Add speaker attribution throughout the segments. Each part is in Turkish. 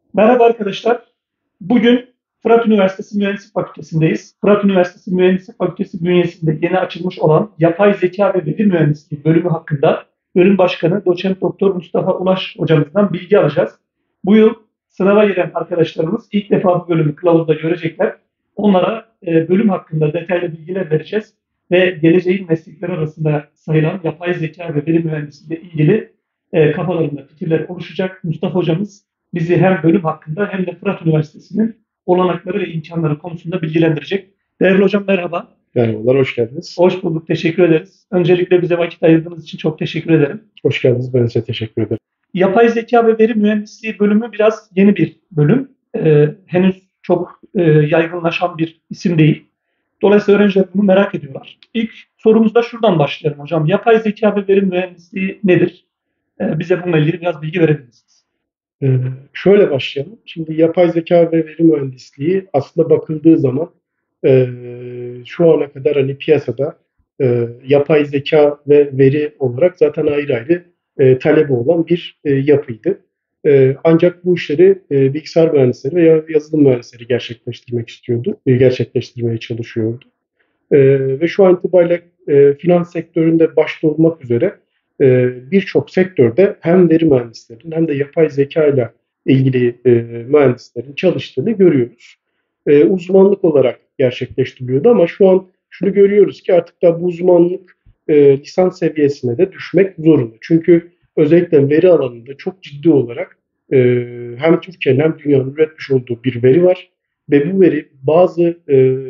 Speaker 1: Merhaba arkadaşlar. Bugün Fırat Üniversitesi Mühendislik Fakültesindeyiz. Fırat Üniversitesi Mühendislik Fakültesi bünyesinde yeni açılmış olan Yapay Zeka ve Veri Mühendisliği bölümü hakkında Bölüm Başkanı Doçent Doktor Mustafa Ulaş hocamızdan bilgi alacağız. Bu yıl sınava giren arkadaşlarımız ilk defa bu bölümü kılavuzda görecekler. Onlara bölüm hakkında detaylı bilgiler vereceğiz ve geleceğin meslekleri arasında sayılan yapay zeka ve veri mühendisliği ile ilgili kafalarında fikirler oluşacak. Mustafa hocamız bizi hem bölüm hakkında hem de Fırat Üniversitesi'nin olanakları ve imkanları konusunda bilgilendirecek. Değerli hocam merhaba.
Speaker 2: Merhabalar, hoş geldiniz.
Speaker 1: Hoş bulduk, teşekkür ederiz. Öncelikle bize vakit ayırdığınız için çok teşekkür ederim.
Speaker 2: Hoş geldiniz, ben size teşekkür ederim.
Speaker 1: Yapay zeka ve veri mühendisliği bölümü biraz yeni bir bölüm. Henüz çok yaygınlaşan bir isim değil. Dolayısıyla öğrenciler bunu merak ediyorlar. İlk sorumuzda şuradan başlayalım hocam. Yapay zeka ve veri mühendisliği nedir? Bize bununla ilgili biraz bilgi verebilir misiniz?
Speaker 2: Şöyle başlayalım. Şimdi yapay zeka ve veri mühendisliği aslında bakıldığı zaman e, şu ana kadar hani piyasada yapay zeka ve veri olarak zaten ayrı ayrı talebi olan bir yapıydı. Ancak bu işleri bilgisayar mühendisleri veya yazılım mühendisleri gerçekleştirmek istiyordu, gerçekleştirmeye çalışıyordu. Ve şu an itibariyle finans sektöründe başta olmak üzere birçok sektörde hem veri mühendislerinin hem de yapay zeka ile ilgili mühendislerin çalıştığını görüyoruz. Uzmanlık olarak gerçekleştiriliyordu ama şu an şunu görüyoruz ki artık da bu uzmanlık lisans seviyesine de düşmek zorunda. Çünkü özellikle veri alanında çok ciddi olarak hem Türkiye'nin hem dünyanın üretmiş olduğu bir veri var ve bu veri bazı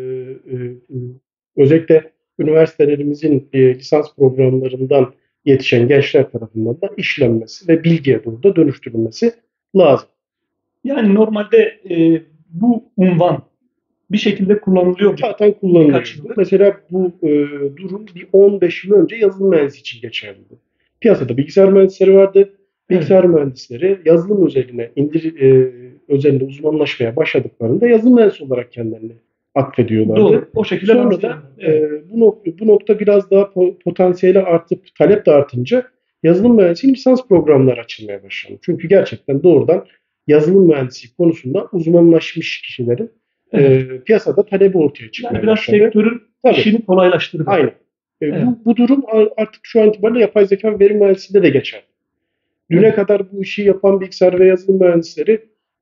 Speaker 2: özellikle üniversitelerimizin lisans programlarından yetişen gençler tarafından da işlenmesi ve bilgiye doğru da dönüştürülmesi lazım.
Speaker 1: Yani normalde bu unvan bir şekilde kullanılıyor mu?
Speaker 2: Zaten
Speaker 1: Birkaç
Speaker 2: kullanılıyor.
Speaker 1: yıldır.
Speaker 2: Mesela bu durum bir 15 yıl önce yazılım mühendisi için geçerliydi. Piyasada bilgisayar mühendisleri vardı.
Speaker 1: Evet,
Speaker 2: Bilgisayar mühendisleri yazılım özelinde uzmanlaşmaya başladıklarında yazılım mühendisi olarak kendilerini atfediyorlardı.
Speaker 1: doğru. O şekilde
Speaker 2: Sonra da
Speaker 1: benimseyelim. Evet.
Speaker 2: bu nokta biraz daha potansiyeli artıp talep de artınca yazılım mühendisliği lisans programları açılmaya başladı. Çünkü gerçekten doğrudan yazılım mühendisliği konusunda uzmanlaşmış kişilerin
Speaker 1: Evet.
Speaker 2: piyasada talebi ortaya
Speaker 1: Yani
Speaker 2: çıkmaya
Speaker 1: biraz
Speaker 2: başladı.
Speaker 1: sektörün
Speaker 2: Tabii,
Speaker 1: işini kolaylaştırdı.
Speaker 2: aynen.
Speaker 1: Evet.
Speaker 2: Bu durum artık şu an itibariyle yapay zeka ve veri mühendisliğinde de geçerli. Düne
Speaker 1: Evet.
Speaker 2: kadar bu işi yapan bilgisayar ve yazılım mühendisleri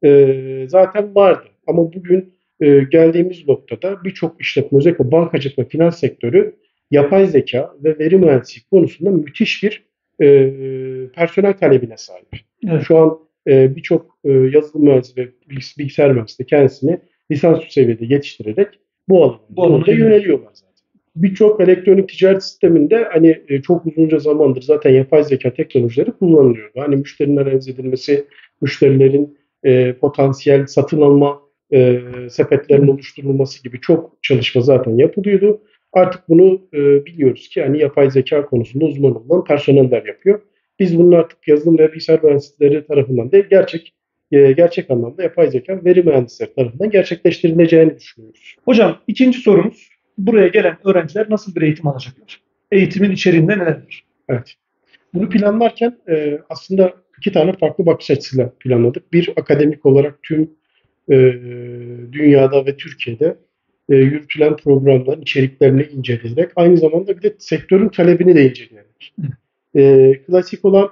Speaker 2: zaten vardı. Ama bugün geldiğimiz noktada birçok işletme, özellikle bankacılık ve finans sektörü yapay zeka ve veri mühendisliği konusunda müthiş bir personel talebine sahip.
Speaker 1: Evet.
Speaker 2: Şu an birçok yazılım mühendisi ve bilgisayar mühendisi de kendisini lisansüstü seviyede yetiştirerek bu alanda yöneliyorlar zaten. Birçok elektronik ticaret sisteminde hani çok uzunca zamandır zaten yapay zeka teknolojileri kullanılıyordu. Hani müşterinin analiz edilmesi, müşterilerin potansiyel satın alma sepetlerinin oluşturulması gibi çok çalışma zaten yapılıyordu. Artık bunu biliyoruz ki hani yapay zeka konusunda uzman olan personeller yapıyor. Biz bunun artık yazılım ve bilgisayar mühendisleri tarafından değil, gerçek anlamda yapay zeka veri mühendisleri tarafından gerçekleştirileceğini düşünüyoruz.
Speaker 1: Hocam ikinci sorumuz. Buraya gelen öğrenciler nasıl bir eğitim alacaklar? Eğitimin içeriğinde neler var?
Speaker 2: Evet. Bunu planlarken aslında iki tane farklı bakış açısıyla planladık. Bir, akademik olarak tüm e, dünyada ve Türkiye'de yürütülen programların içeriklerini inceleyerek, aynı zamanda bir de sektörün talebini de inceleyerek. Klasik olan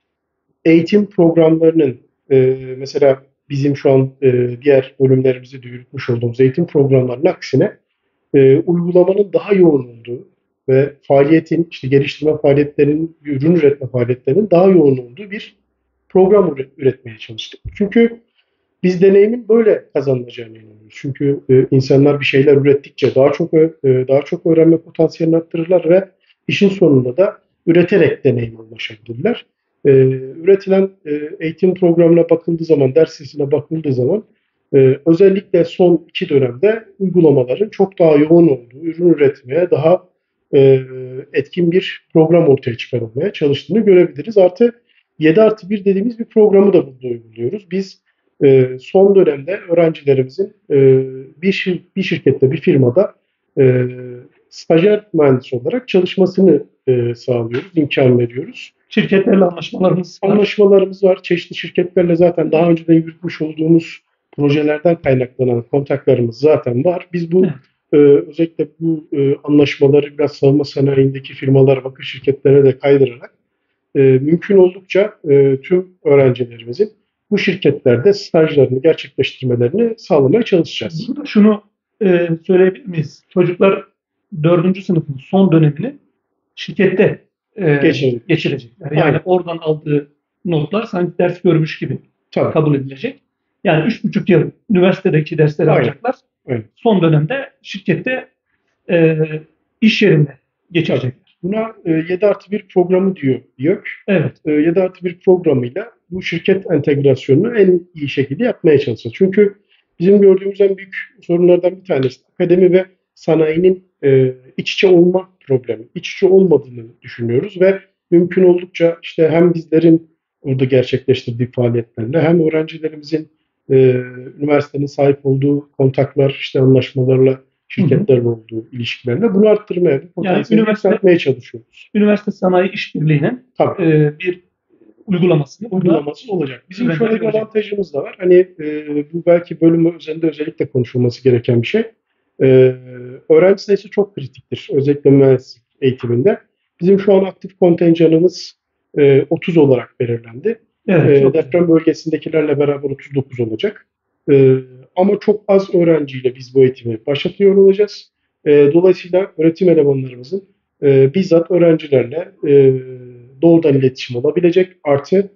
Speaker 2: eğitim programlarının mesela bizim şu an diğer bölümlerimizde de yürütmüş olduğumuz eğitim programlarının aksine uygulamanın daha yoğun olduğu ve faaliyetin, işte geliştirme faaliyetlerinin, ürün üretme faaliyetlerinin daha yoğun olduğu bir program üretmeye çalıştık. Çünkü biz deneyimin böyle kazanılacağını inanıyoruz. Çünkü insanlar bir şeyler ürettikçe daha çok öğrenme potansiyelini arttırırlar ve işin sonunda da üreterek deneyime ulaşabilirler. Üretilen eğitim programına bakıldığı zaman, ders listesine bakıldığı zaman özellikle son iki dönemde uygulamaların çok daha yoğun olduğu, ürün üretmeye daha e, etkin bir program ortaya çıkarılmaya çalıştığını görebiliriz. Artı 7+1 dediğimiz bir programı da burada uyguluyoruz. Biz son dönemde öğrencilerimizin bir şirkette, bir firmada e, stajyer mühendis olarak çalışmasını sağlıyoruz, imkan veriyoruz.
Speaker 1: Şirketlerle anlaşmalarımız var.
Speaker 2: Anlaşmalarımız var. Çeşitli şirketlerle zaten daha önceden yürütmüş olduğumuz projelerden kaynaklanan kontaklarımız zaten var. Biz bu özellikle bu anlaşmaları biraz savunma sanayindeki firmalara, vakıf şirketlere de kaydırarak mümkün oldukça tüm öğrencilerimizin bu şirketlerde stajlarını gerçekleştirmelerini sağlamaya çalışacağız.
Speaker 1: Burada şunu söyleyebilir miyiz? Çocuklar 4. sınıfın son dönemini şirkette geçirecekler. Yani
Speaker 2: Aynen.
Speaker 1: oradan aldığı notlar sanki ders görmüş gibi
Speaker 2: Tabii.
Speaker 1: kabul edilecek. Yani 3,5 yıl üniversitedeki dersleri
Speaker 2: Aynen.
Speaker 1: alacaklar.
Speaker 2: Aynen.
Speaker 1: Son dönemde şirkette iş yerinde geçirecekler.
Speaker 2: Buna 7+1 programı diyor YÖK.
Speaker 1: Evet.
Speaker 2: 7+1 programıyla bu şirket entegrasyonunu en iyi şekilde yapmaya çalışacağız. Çünkü bizim gördüğümüz en büyük sorunlardan bir tanesi akademi ve sanayinin iç içe olma problemi. İç içe olmadığını düşünüyoruz ve mümkün oldukça işte hem bizlerin orada gerçekleştirdiği faaliyetlerle hem öğrencilerimizin üniversitenin sahip olduğu kontaklar, işte anlaşmalarla şirketlerle olduğu ilişkilerle bunu arttırmaya, potansiyeli yükseltmeye çalışıyoruz.
Speaker 1: Üniversite sanayi işbirliğinin bir uygulaması
Speaker 2: olacak. Bizim şöyle bir avantajımız da var. Hani bu belki bölümü üzerinde özellikle konuşulması gereken bir şey. Öğrenci sayısı çok kritiktir. Özellikle mühendislik eğitiminde. Bizim şu an aktif kontenjanımız 30 olarak belirlendi.
Speaker 1: Evet,
Speaker 2: deprem bölgesindekilerle beraber 39 olacak. Ama çok az öğrenciyle biz bu eğitimi başlatıyor olacağız. Dolayısıyla öğretim elemanlarımızın bizzat öğrencilerle doğrudan iletişim olabilecek, artı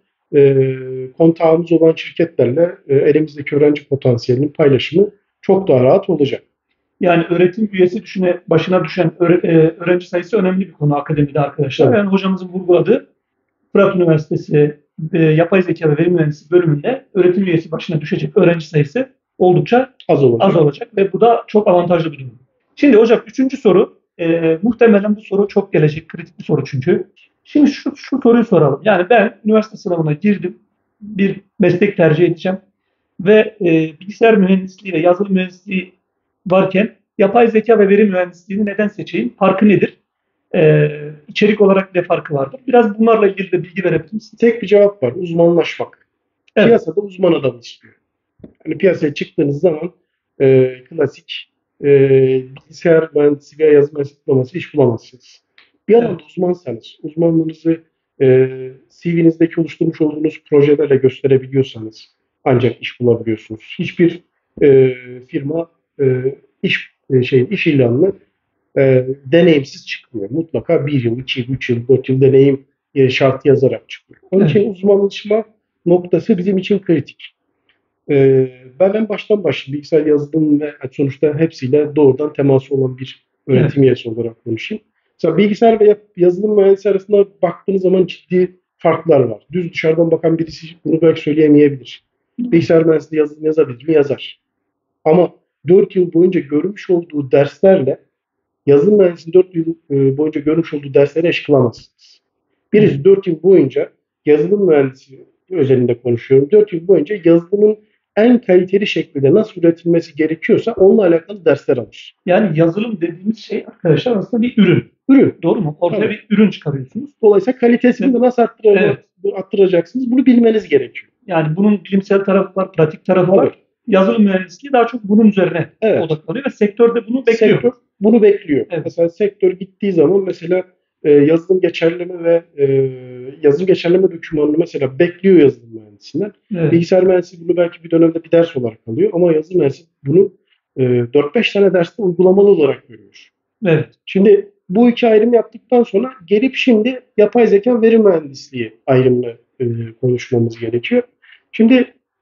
Speaker 2: kontağımız olan şirketlerle elimizdeki öğrenci potansiyelinin paylaşımı çok daha rahat olacak.
Speaker 1: Yani öğretim üyesi başına düşen öğrenci sayısı önemli bir konu akademide arkadaşlar. Evet. Yani hocamızın vurguladığı Fırat Üniversitesi Yapay Zeka ve Veri Mühendisliği bölümünde öğretim üyesi başına düşecek öğrenci sayısı oldukça az olacak ve bu da çok avantajlı bir durum. Şimdi hocam 3. soru, muhtemelen bu soru çok gelecek, kritik bir soru çünkü. Şimdi şu soruyu soralım. Yani ben üniversite sınavına girdim, bir meslek tercih edeceğim ve bilgisayar mühendisliği ve yazılım mühendisliği varken yapay zeka ve veri mühendisliğini neden seçeyim? Farkı nedir? İçerik olarak ne farkı vardır? Biraz bunlarla ilgili de bilgi verebilir misiniz?
Speaker 2: Tek bir cevap var. Uzmanlaşmak. Evet. Piyasada uzman adam istiyor. Hani piyasaya çıktığınız zaman klasik bilgisayar mühendisliği veya yazılım mühendisliği diploması iş bulamazsınız. Bir alanda uzmansanız, uzmanlığınızı CV'nizdeki oluşturmuş olduğunuz projelerle gösterebiliyorsanız ancak iş bulabiliyorsunuz. Hiçbir firma iş ilanını deneyimsiz çıkmıyor. Mutlaka 1 yıl, 2 yıl, 3 yıl, 4 yıl deneyim şartı yazarak çıkıyor. Onun için uzmanlaşma noktası bizim için kritik. Ben en baştan başlayayım. Bilgisayar yazılım ve sonuçta hepsiyle doğrudan teması olan bir öğretim üyesi olarak konuşayım. Mesela bilgisayar ve yazılım mühendisi arasında baktığınız zaman ciddi farklar var. Düz dışarıdan bakan birisi bunu belki söyleyemeyebilir. Bilgisayar mühendisliği yazılım yazabilir mi? Yazar. Ama 4 yıl boyunca görmüş olduğu derslerle yazılım mühendisliğinin 4 yıl boyunca görmüş olduğu dersleri eş kılamazsınız. Birisi 4 yıl boyunca yazılım mühendisi özelinde konuşuyorum. 4 yıl boyunca yazılımın en kaliteli şekilde nasıl üretilmesi gerekiyorsa onunla alakalı dersler alır.
Speaker 1: Yani yazılım dediğimiz şey arkadaşlar aslında bir ürün. Doğru mu? Ortaya bir ürün çıkarıyorsunuz.
Speaker 2: Dolayısıyla kalitesini de nasıl arttıracaksınız bunu bilmeniz gerekiyor.
Speaker 1: Yani bunun bilimsel tarafı var, pratik tarafı var. Yazılım mühendisliği daha çok bunun üzerine odaklanıyor ve sektör de bunu bekliyor.
Speaker 2: Sektör bunu bekliyor. Evet. Mesela sektör gittiği zaman mesela yazılım geçerleme ve yazılım geçerleme dokümanını mesela bekliyor yazılım mühendisinden. Evet. Bilgisayar mühendisliği bunu belki bir dönemde bir ders olarak alıyor ama yazılım mühendisliği bunu 4-5 tane derste uygulamalı olarak görüyor.
Speaker 1: Evet.
Speaker 2: Şimdi bu iki ayrım yaptıktan sonra gelip şimdi yapay zeka veri mühendisliği ayrımını konuşmamız gerekiyor. Şimdi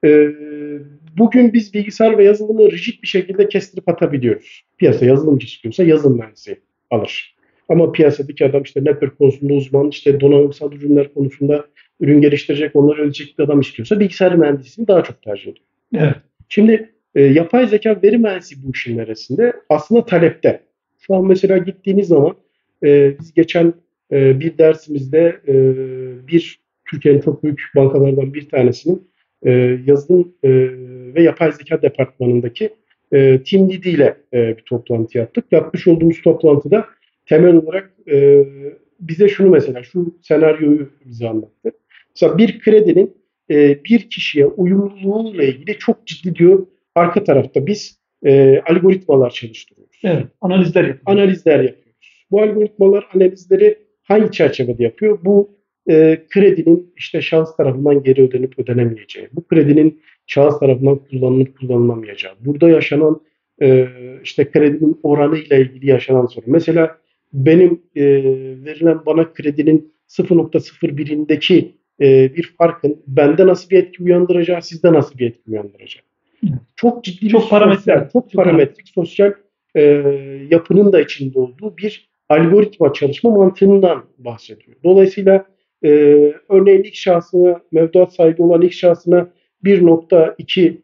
Speaker 2: bugün biz bilgisayar ve yazılımı rigid bir şekilde kestirip atabiliyoruz. Piyasa yazılımcı istiyorsa yazılım mühendisi alır. Ama piyasadaki adam işte network konusunda uzman, işte donanımsal ürünler konusunda ürün geliştirecek, onları öğretecek bir adam istiyorsa bilgisayar mühendisliğini daha çok tercih ediyor.
Speaker 1: Evet.
Speaker 2: Şimdi yapay zeka veri mühendisliği bu işin neresinde? Aslında talepte. Şu an mesela gittiğiniz zaman biz geçen bir dersimizde bir Türkiye'nin çok büyük bankalardan bir tanesinin yazılım ve yapay zeka departmanındaki Team Lead ile bir toplantı yaptık. Yapmış olduğumuz toplantıda temel olarak bize şunu mesela şu senaryoyu bize anlattı. Mesela bir kredinin bir kişiye uyumluluğuyla ilgili çok ciddi diyor arka tarafta biz algoritmalar çalıştırıyoruz.
Speaker 1: Evet, analizler yapıyoruz.
Speaker 2: Analizler yapıyoruz. Bu algoritmalar analizleri hangi çerçevede yapıyor? Bu kredinin işte şahıs tarafından geri ödenip ödenemeyeceği, bu kredinin şahıs tarafından kullanılıp kullanılamayacağı, burada yaşanan işte kredinin oranı ile ilgili yaşanan sorun. Mesela benim verilen bana kredinin 0,01'indeki bir farkın bende nasıl bir etki uyandıracağı, sizde nasıl bir etki uyandıracağı. Çok ciddi
Speaker 1: Çok parametrik,
Speaker 2: çok parametrik sosyal yapının da içinde olduğu bir algoritma çalışma mantığından bahsediyor. Dolayısıyla örneğin ilk şahsına, mevduat sahibi olan ilk şahsına 1,2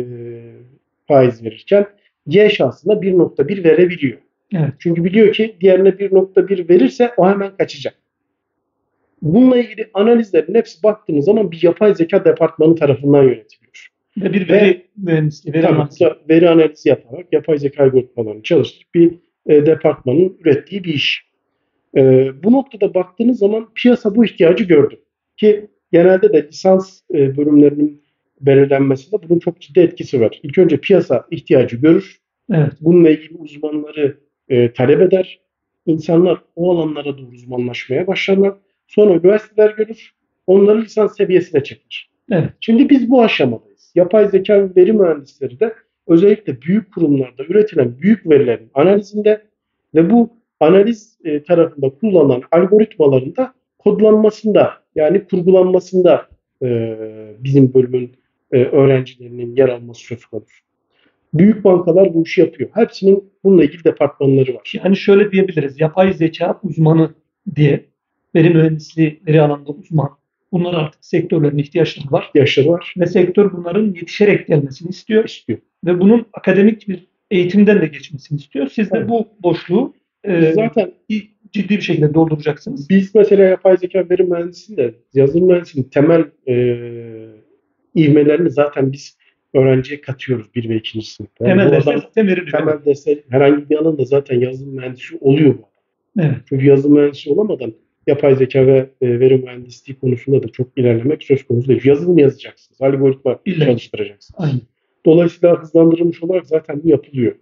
Speaker 2: faiz verirken Y şahsına 1,1 verebiliyor.
Speaker 1: Evet.
Speaker 2: Çünkü biliyor ki diğerine 1,1 verirse o hemen kaçacak. Bununla ilgili analizlerin hepsi baktığınız zaman bir yapay zeka departmanı tarafından yönetiliyor.
Speaker 1: Ve bir veri mühendisliği, veri analizi.
Speaker 2: Veri analizi yaparak yapay zeka algoritmalarını çalıştırıp bir departmanın ürettiği bir iş. Bu noktada baktığınız zaman piyasa bu ihtiyacı gördü. Ki genelde de lisans bölümlerinin belirlenmesinde bunun çok ciddi etkisi var. İlk önce piyasa ihtiyacı görür.
Speaker 1: Evet.
Speaker 2: Bununla ilgili uzmanları talep eder. İnsanlar o alanlara doğru uzmanlaşmaya başlarlar. Sonra üniversiteler görür. Onları lisans seviyesine çeker.
Speaker 1: Evet.
Speaker 2: Şimdi biz bu aşamadayız. Yapay zeka ve veri mühendisleri de özellikle büyük kurumlarda üretilen büyük verilerin analizinde ve bu analiz tarafında kullanılan algoritmaların da kodlanmasında yani kurgulanmasında bizim bölümün öğrencilerinin yer alması söz konusu. Büyük bankalar bu işi yapıyor. Hepsinin bununla ilgili departmanları var.
Speaker 1: Yani şöyle diyebiliriz. Yapay zeka uzmanı diye veri mühendisliği, veri alanında uzman. Bunlar artık sektörlerin ihtiyaçları var.
Speaker 2: İhtiyaçları var.
Speaker 1: Ve sektör bunların yetişerek gelmesini istiyor.
Speaker 2: İstiyor.
Speaker 1: Ve bunun akademik bir eğitimden de geçmesini istiyor. Siz de bu boşluğu
Speaker 2: zaten
Speaker 1: ciddi bir şekilde dolduracaksınız.
Speaker 2: Biz mesela yapay zeka veri mühendisliğinde yazılım mühendisliğinin temel ivmelerini zaten biz öğrenciye katıyoruz 1 ve 2. sınıfta.
Speaker 1: Temel dersler zaten veriliyor.
Speaker 2: Temel dersler herhangi bir alanda zaten yazılım mühendisi oluyor bu.
Speaker 1: Evet.
Speaker 2: Çünkü yazılım mühendisi olamadan yapay zeka ve veri mühendisliği konusunda da çok ilerlemek söz konusu değil. Yazılım yazacaksınız, algoritma çalıştıracaksınız.
Speaker 1: Aynen.
Speaker 2: Dolayısıyla hızlandırılmış olarak zaten bu yapılıyor.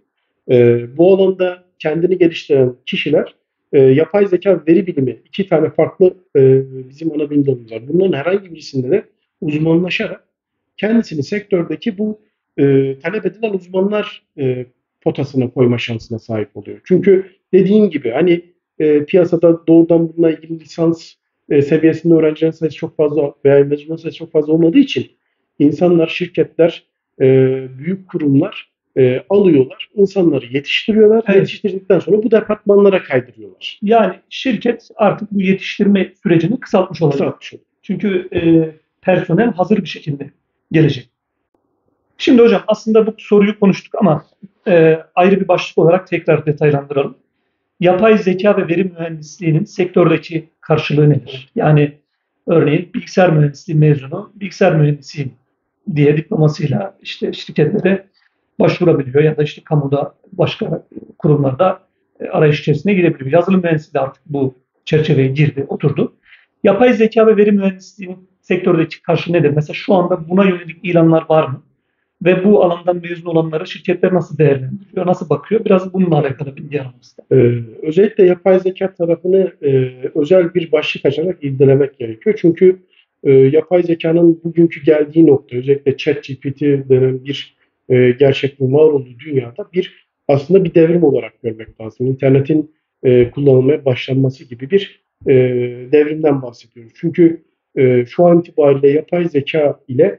Speaker 2: Bu alanda kendini geliştiren kişiler yapay zeka veri bilimi 2 tane farklı bizim ana bilim dalımız var. Bunların herhangi birisinde de uzmanlaşarak kendisini sektördeki bu talep edilen uzmanlar potasına koyma şansına sahip oluyor. Çünkü dediğim gibi hani piyasada doğrudan bununla ilgili lisans seviyesinde öğrencilerin sayısı çok fazla veya mezunların sayısı çok fazla olmadığı için insanlar, şirketler, büyük kurumlar alıyorlar, insanları yetiştiriyorlar.
Speaker 1: Evet.
Speaker 2: Yetiştirdikten sonra bu departmanlara kaydırıyorlar.
Speaker 1: Yani şirket artık bu yetiştirme sürecini kısaltmış olacak. Çünkü personel hazır bir şekilde gelecek. Şimdi hocam aslında bu soruyu konuştuk ama ayrı bir başlık olarak tekrar detaylandıralım. Yapay zeka ve veri mühendisliğinin sektördeki karşılığı nedir? Yani örneğin bilgisayar mühendisliği mezunu, bilgisayar mühendisiyim diye diplomasıyla işte şirketlere başvurabiliyor ya da işte kamuda başka kurumlarda arayış içerisine girebiliyor. Yazılım mühendisliği de artık bu çerçeveye girdi, oturdu. Yapay zeka ve veri mühendisliğinin sektördeki karşılığı nedir? Mesela şu anda buna yönelik ilanlar var mı? Ve bu alandan mezun olanları şirketler nasıl değerlendiriyor, nasıl bakıyor? Biraz bununla alakalı bilgi almak istedim.
Speaker 2: Özellikle yapay zeka tarafını özel bir başlık açarak irdelemek gerekiyor. Çünkü yapay zekanın bugünkü geldiği nokta, özellikle ChatGPT denen bir gerçekliğin var olduğu dünyada aslında bir devrim olarak görmek lazım. İnternetin kullanılmaya başlanması gibi bir devrimden bahsediyoruz. Çünkü şu an itibariyle yapay zeka ile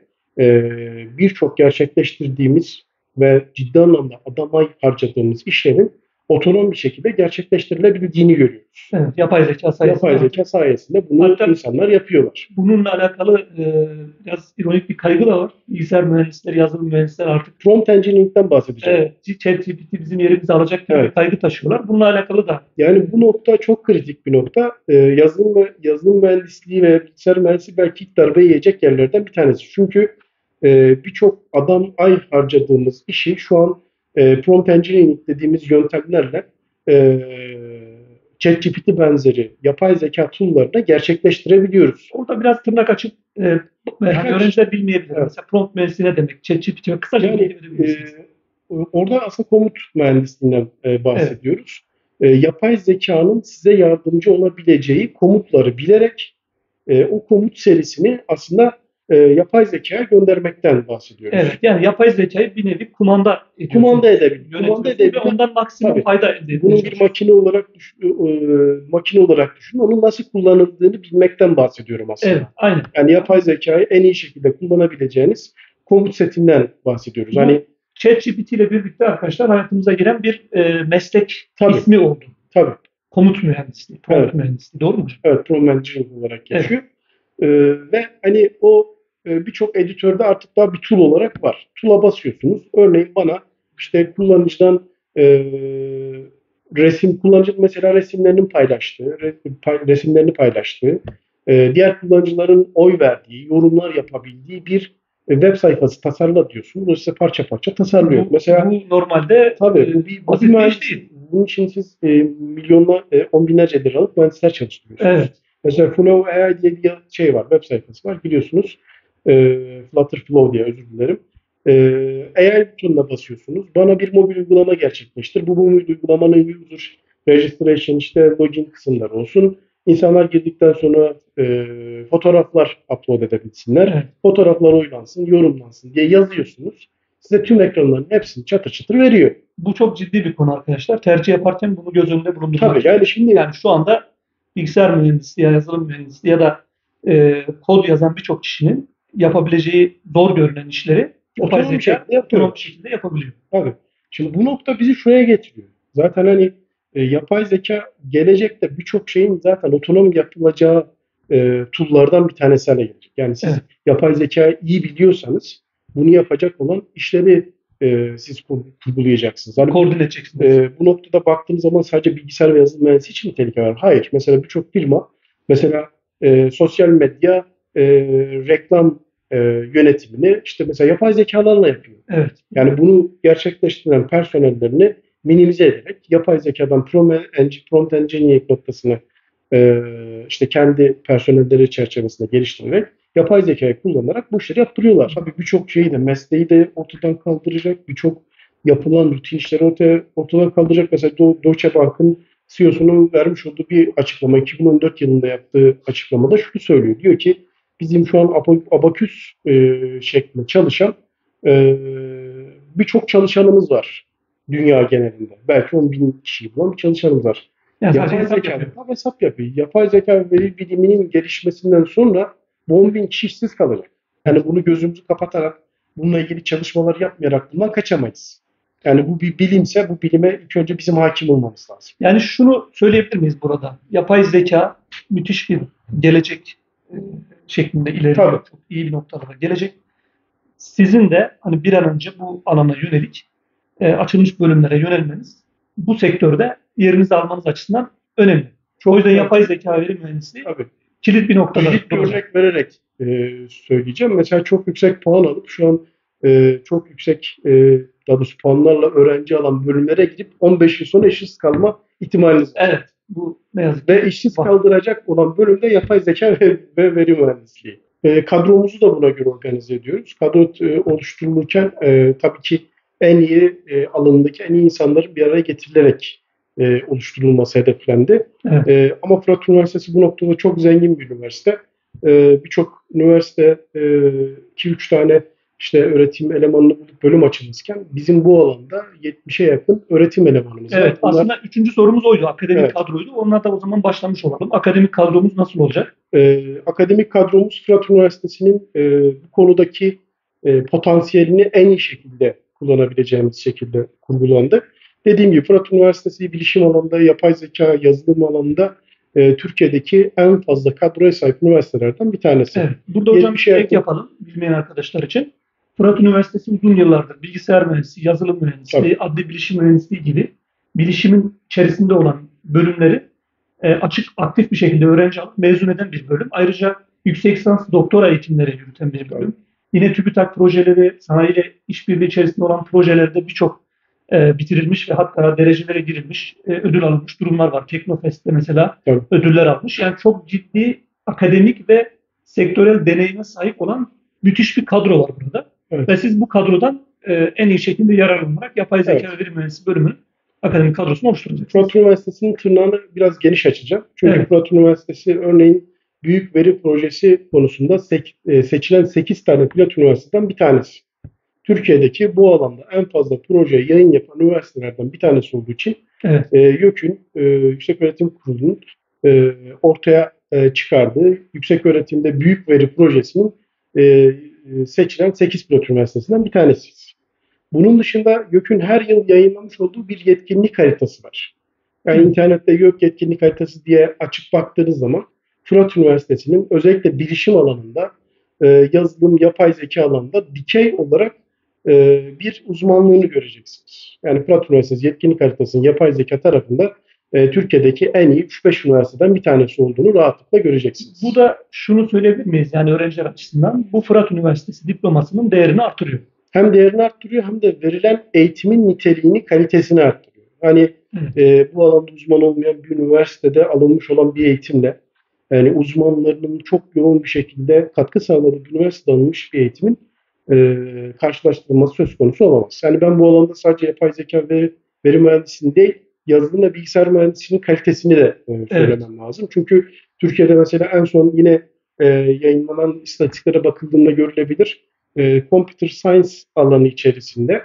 Speaker 2: birçok gerçekleştirdiğimiz ve ciddi anlamda adama harcadığımız işlerin otonom bir şekilde gerçekleştirilebildiğini görüyoruz.
Speaker 1: Evet, yapay zeka sayesinde.
Speaker 2: Yapay zeka sayesinde bunu hatta insanlar yapıyorlar.
Speaker 1: Bununla alakalı biraz ironik bir kaygı da var. Bilgisayar mühendisleri, yazılım mühendisleri artık
Speaker 2: prompt engineering'den bahsedeceğim.
Speaker 1: Evet, ChatGPT bizim yerimizi alacak gibi bir kaygı taşıyorlar. Bununla alakalı da.
Speaker 2: Yani bu nokta çok kritik bir nokta. Yazılım mühendisliği ve bilgisayar mühendisliği belki ilk darbe yiyecek yerlerden bir tanesi. Çünkü birçok ay harcadığımız işi şu an prompt engineering dediğimiz yöntemlerle e, ChatGPT benzeri yapay zeka tool'larını gerçekleştirebiliyoruz.
Speaker 1: Orada biraz tırnak açıp hani
Speaker 2: Birkaç,
Speaker 1: öğrenciler bilmeyebilir.
Speaker 2: evet.
Speaker 1: Mesela prompt mühendisliği ne demek? ChatGPT'ye kısaca bilgi
Speaker 2: Yani
Speaker 1: verebilirsiniz.
Speaker 2: orada aslında komut mühendisliğinden
Speaker 1: Evet.
Speaker 2: bahsediyoruz. Yapay zekanın size yardımcı olabileceği komutları bilerek o komut serisini aslında yapay zekaya göndermekten bahsediyoruz.
Speaker 1: Evet. Yani yapay zekayı bir nevi kumanda
Speaker 2: Kumanda
Speaker 1: ediyorsunuz.
Speaker 2: edebilir. Kumanda
Speaker 1: Yönetiyorsunuz ve
Speaker 2: edebilir.
Speaker 1: ondan maksimum
Speaker 2: Tabii.
Speaker 1: fayda elde etmeye
Speaker 2: Bunun bir
Speaker 1: çalışıyorsunuz.
Speaker 2: makine olarak düşün. Onun nasıl kullanıldığını bilmekten bahsediyorum
Speaker 1: Evet.
Speaker 2: aslında.
Speaker 1: Aynen.
Speaker 2: Yani yapay zekayı en iyi şekilde kullanabileceğiniz komut setinden bahsediyoruz.
Speaker 1: Bu
Speaker 2: Hani
Speaker 1: ChatGPT ile birlikte arkadaşlar hayatımıza giren bir meslek
Speaker 2: tabii,
Speaker 1: ismi oldu.
Speaker 2: tabii.
Speaker 1: Komut mühendisliği, prompt
Speaker 2: Evet.
Speaker 1: mühendisliği. Doğru mu hocam?
Speaker 2: Evet, prompt engineering olarak
Speaker 1: Evet.
Speaker 2: geçiyor. Ve hani o birçok editörde artık daha bir tool olarak var. Tool'a basıyorsunuz. Örneğin bana işte kullanıcıdan kullanıcı mesela resimlerini paylaştığı, diğer kullanıcıların oy verdiği, yorumlar yapabildiği bir web sayfası tasarla diyorsunuz. O size parça parça tasarlıyor. Mesela
Speaker 1: Bu normalde
Speaker 2: tabii bu bir
Speaker 1: basit bir iş
Speaker 2: mühendis.
Speaker 1: değil.
Speaker 2: Bunun için siz on binlerce liralık mühendisler çalıştırıyorsunuz.
Speaker 1: Evet.
Speaker 2: Mesela Flow AI diye bir şey var, web sayfası var biliyorsunuz. Flutter Flow diye özür dilerim. AI butonuna basıyorsunuz. Bana bir mobil uygulama gerçekleştir. Bu mobil uygulamanın user registration işte login kısımları olsun. İnsanlar girdikten sonra fotoğraflar upload edebilsinler.
Speaker 1: Evet.
Speaker 2: Fotoğraflar oylansın, yorumlansın diye yazıyorsunuz. Size tüm ekranların hepsini çatır çatır veriyor.
Speaker 1: Bu çok ciddi bir konu arkadaşlar. Tercih yaparken bunu göz önünde bulundurmak
Speaker 2: Tabii yani şimdi
Speaker 1: Yani şu anda bilgisayar mühendisliği, yazılım mühendisliği ya da kod yazan birçok kişinin yapabileceği zor görünen işleri yapay
Speaker 2: otonom bir
Speaker 1: zeka
Speaker 2: şekilde yapıyor.
Speaker 1: otonom bir şekilde yapabiliyor.
Speaker 2: Tabii. Şimdi bu nokta bizi şuraya getiriyor. Zaten hani yapay zeka gelecekte birçok şeyin zaten otonom yapılacağı tool'lardan bir tanesi haline gelecek. Yani siz
Speaker 1: Evet.
Speaker 2: yapay zekayı iyi biliyorsanız bunu yapacak olan işleri siz kurgulayacaksınız. Hani
Speaker 1: Koordine edeceksiniz.
Speaker 2: bu noktada baktığımız zaman sadece bilgisayar ve yazılım mühendisi için mi tehlike var? Hayır. Mesela birçok firma mesela sosyal medya reklam yönetimini işte mesela yapay zekalarla yapıyor.
Speaker 1: Evet.
Speaker 2: Yani bunu gerçekleştiren personellerini minimize ederek yapay zekadan prompt engineering noktasını işte kendi personelleri çerçevesinde geliştirerek yapay zekayı kullanarak bu işleri yaptırıyorlar. Tabii birçok şeyi de mesleği de ortadan kaldıracak, birçok yapılan rutin işleri ortadan kaldıracak. Mesela Deutsche Bank'ın CEO'sunun vermiş olduğu bir açıklama, 2014 yılında yaptığı açıklamada şunu söylüyor. Diyor ki bizim şu an abaküs şeklinde çalışan birçok çalışanımız var dünya genelinde. Belki 10 bin kişiyi bulan bir çalışanımız var.
Speaker 1: Yani
Speaker 2: Yapay
Speaker 1: hesap
Speaker 2: zeka
Speaker 1: yapıyor.
Speaker 2: hesap yapıyor. Yapay zeka ve veri biliminin gelişmesinden sonra bu 10 bin kişi işsiz kalacak. Yani bunu gözümüzü kapatarak, bununla ilgili çalışmalar yapmayarak bundan kaçamayız. Yani bu bir bilimse bu bilime ilk önce bizim hakim olmamız lazım.
Speaker 1: Yani şunu söyleyebilir miyiz burada? Yapay zeka müthiş bir gelecek şeklinde ilerliyor.
Speaker 2: Tabii.
Speaker 1: Çok iyi bir noktalara gelecek. Sizin de hani bir an önce bu alana yönelik açılmış bölümlere yönelmeniz bu sektörde yerinizi almanız açısından önemli. O yüzden yapay zeka veri mühendisliği
Speaker 2: Tabii.
Speaker 1: kilit bir noktada
Speaker 2: Kilit bir
Speaker 1: duracak.
Speaker 2: örnek vererek söyleyeceğim. Mesela çok yüksek puan alıp şu an çok yüksek daha doğrusu puanlarla öğrenci alan bölümlere gidip 15 yıl sonra işsiz kalma ihtimaliniz var.
Speaker 1: Evet. Bu ne yazık ki.
Speaker 2: Ve işsiz kaldıracak olan bölümde yapay zeka ve veri mühendisliği. Kadromuzu da buna göre organize ediyoruz. Kadro oluşturulurken tabii ki en iyi alanındaki en iyi insanların bir araya getirilerek oluşturulması hedeflendi.
Speaker 1: Evet.
Speaker 2: Ama Fırat Üniversitesi bu noktada çok zengin bir üniversite. Birçok üniversite 2-3 tane işte öğretim elemanını bulup bölüm açılmışken bizim bu alanda 70'e yakın öğretim elemanımız var.
Speaker 1: Evet. Aslında üçüncü sorumuz oydu. Akademik
Speaker 2: Evet.
Speaker 1: kadroydu. Onlar da o zaman başlamış olalım. Akademik kadromuz nasıl olacak?
Speaker 2: Akademik kadromuz Fırat Üniversitesi'nin bu konudaki potansiyelini en iyi şekilde kullanabileceğimiz şekilde kurgulandı. Dediğim gibi Fırat Üniversitesi bilişim alanında, yapay zeka, yazılım alanında Türkiye'deki en fazla kadroya sahip üniversitelerden bir tanesi.
Speaker 1: Evet. Burada hocam bir ek yapalım bilmeyen arkadaşlar için. Fırat Üniversitesi uzun yıllardır bilgisayar mühendisliği, yazılım mühendisliği, adli bilişim mühendisliği gibi bilişimin içerisinde olan bölümleri açık, aktif bir şekilde öğrenci alıp mezun eden bir bölüm. Ayrıca yüksek lisans doktora eğitimleri yürüten bir bölüm. Yine TÜBİTAK projeleri, sanayiyle işbirliği içerisinde olan projelerde birçok bitirilmiş ve hatta derecelere girilmiş, ödül alınmış durumlar var. Teknofest'te mesela
Speaker 2: Tabii.
Speaker 1: ödüller almış. Yani çok ciddi akademik ve sektörel deneyime sahip olan müthiş bir kadro var burada.
Speaker 2: Evet.
Speaker 1: Ve siz bu kadrodan en iyi şekilde yararlanarak yapay zeka
Speaker 2: Evet.
Speaker 1: ve veri mühendisliği bölümünün akademik kadrosunu oluşturacaksınız.
Speaker 2: Fırat Üniversitesi'nin tırnağını biraz geniş açacağım. Çünkü
Speaker 1: Evet.
Speaker 2: Fırat Üniversitesi örneğin büyük veri projesi konusunda seçilen 8 tane pilot üniversiteden bir tanesi. Türkiye'deki bu alanda en fazla proje yayın yapan üniversitelerden bir tanesi olduğu için
Speaker 1: Evet.
Speaker 2: YÖK'ün Yükseköğretim Kurulu'nun ortaya çıkardığı yükseköğretimde büyük veri projesinin seçilen 8 pilot üniversitesinden bir tanesiyiz. Bunun dışında YÖK'ün her yıl yayınlamış olduğu bir yetkinlik haritası var. Yani internette YÖK yetkinlik haritası diye açıp baktığınız zaman Fırat Üniversitesi'nin özellikle bilişim alanında, yazılım, yapay zeka alanında dikey olarak bir uzmanlığını göreceksiniz. Yani Fırat Üniversitesi yetkinlik haritasının yapay zeka tarafında Türkiye'deki en iyi 3-5 üniversiteden bir tanesi olduğunu rahatlıkla göreceksiniz.
Speaker 1: Bu da şunu söyleyebilir miyiz? Yani öğrenciler açısından bu Fırat Üniversitesi diplomasının değerini artırıyor.
Speaker 2: Hem değerini arttırıyor hem de verilen eğitimin niteliğini, kalitesini arttırıyor. Hani bu alanda uzman olmayan bir üniversitede alınmış olan bir eğitimle yani uzmanlarının çok yoğun bir şekilde katkı sağladığı bir üniversitede alınmış bir eğitimin karşılaştırılması söz konusu olamaz. Yani ben bu alanda sadece yapay zeka ve veri mühendisliğini değil, yazılım ve bilgisayar mühendisliğinin kalitesini de söylemem lazım. Çünkü Türkiye'de mesela en son yine yayınlanan istatistiklere bakıldığında görülebilir. Computer Science alanı içerisinde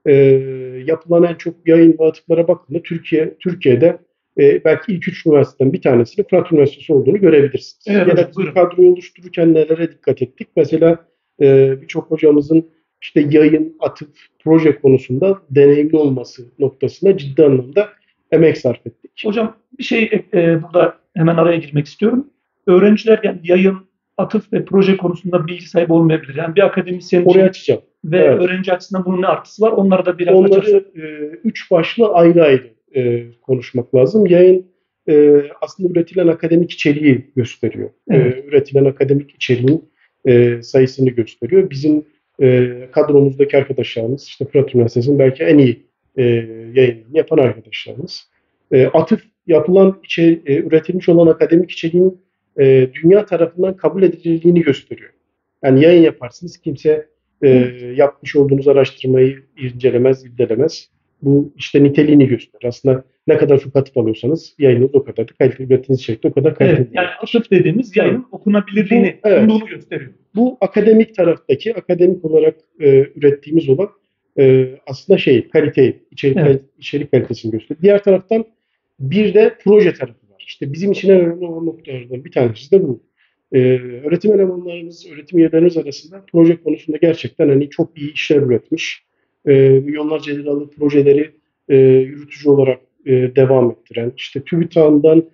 Speaker 2: yapılan en çok yayın ve atıklara bakıldığında Türkiye'de belki ilk 3 üniversiteden bir tanesinin Fırat Üniversitesi olduğunu görebilirsiniz.
Speaker 1: Evet,
Speaker 2: ya da bu kadroyu oluştururken nelere dikkat ettik? Mesela birçok hocamızın işte yayın, atık, proje konusunda deneyimli olması noktasında ciddi anlamda emek sarf ettik.
Speaker 1: Hocam bir şey burada hemen araya girmek istiyorum. Öğrenciler yani yayın, atıf ve proje konusunda bilgi sahibi olmayabilir. Yani bir akademisyen
Speaker 2: oraya açacağım.
Speaker 1: Ve öğrenci açısından bunun ne artısı var? Onları da biraz
Speaker 2: açarsak. Üç başlı ayrı ayrı konuşmak lazım. Yayın aslında üretilen akademik içeriği gösteriyor.
Speaker 1: Evet.
Speaker 2: Üretilen akademik içeriğin sayısını gösteriyor. Bizim kadromuzdaki arkadaşlarımız, işte Fırat Üniversitesi'nin belki en iyi yayınlarını yapan arkadaşlarımız. Atıf yapılan, üretilmiş olan akademik içeriğin dünya tarafından kabul edildiğini gösteriyor. Yani yayın yaparsınız, kimse yapmış olduğunuz araştırmayı incelemez, irdelemez. Bu işte niteliğini gösterir. Aslında ne kadar çok atıf alıyorsanız yayınınız o kadar da kaliteli, ürettiğiniz içerikte o kadar kaliteli.
Speaker 1: Evet, yani atıf dediğimiz yayının okunabilirliğini, sunduğunu gösteriyor.
Speaker 2: Bu akademik taraftaki, akademik olarak ürettiğimiz olan aslında kaliteyi, içerik kalitesini gösteriyor. Diğer taraftan bir de proje tarafı var. İşte bizim için en önemli olan noktalardan bir tanesi de bu. Öğretim elemanlarımız, öğretim üyelerimiz arasında proje konusunda gerçekten hani çok iyi işler üretmiş. Milyonlarca liralık projeleri yürütücü olarak devam ettiren, işte TÜBİTAK'dan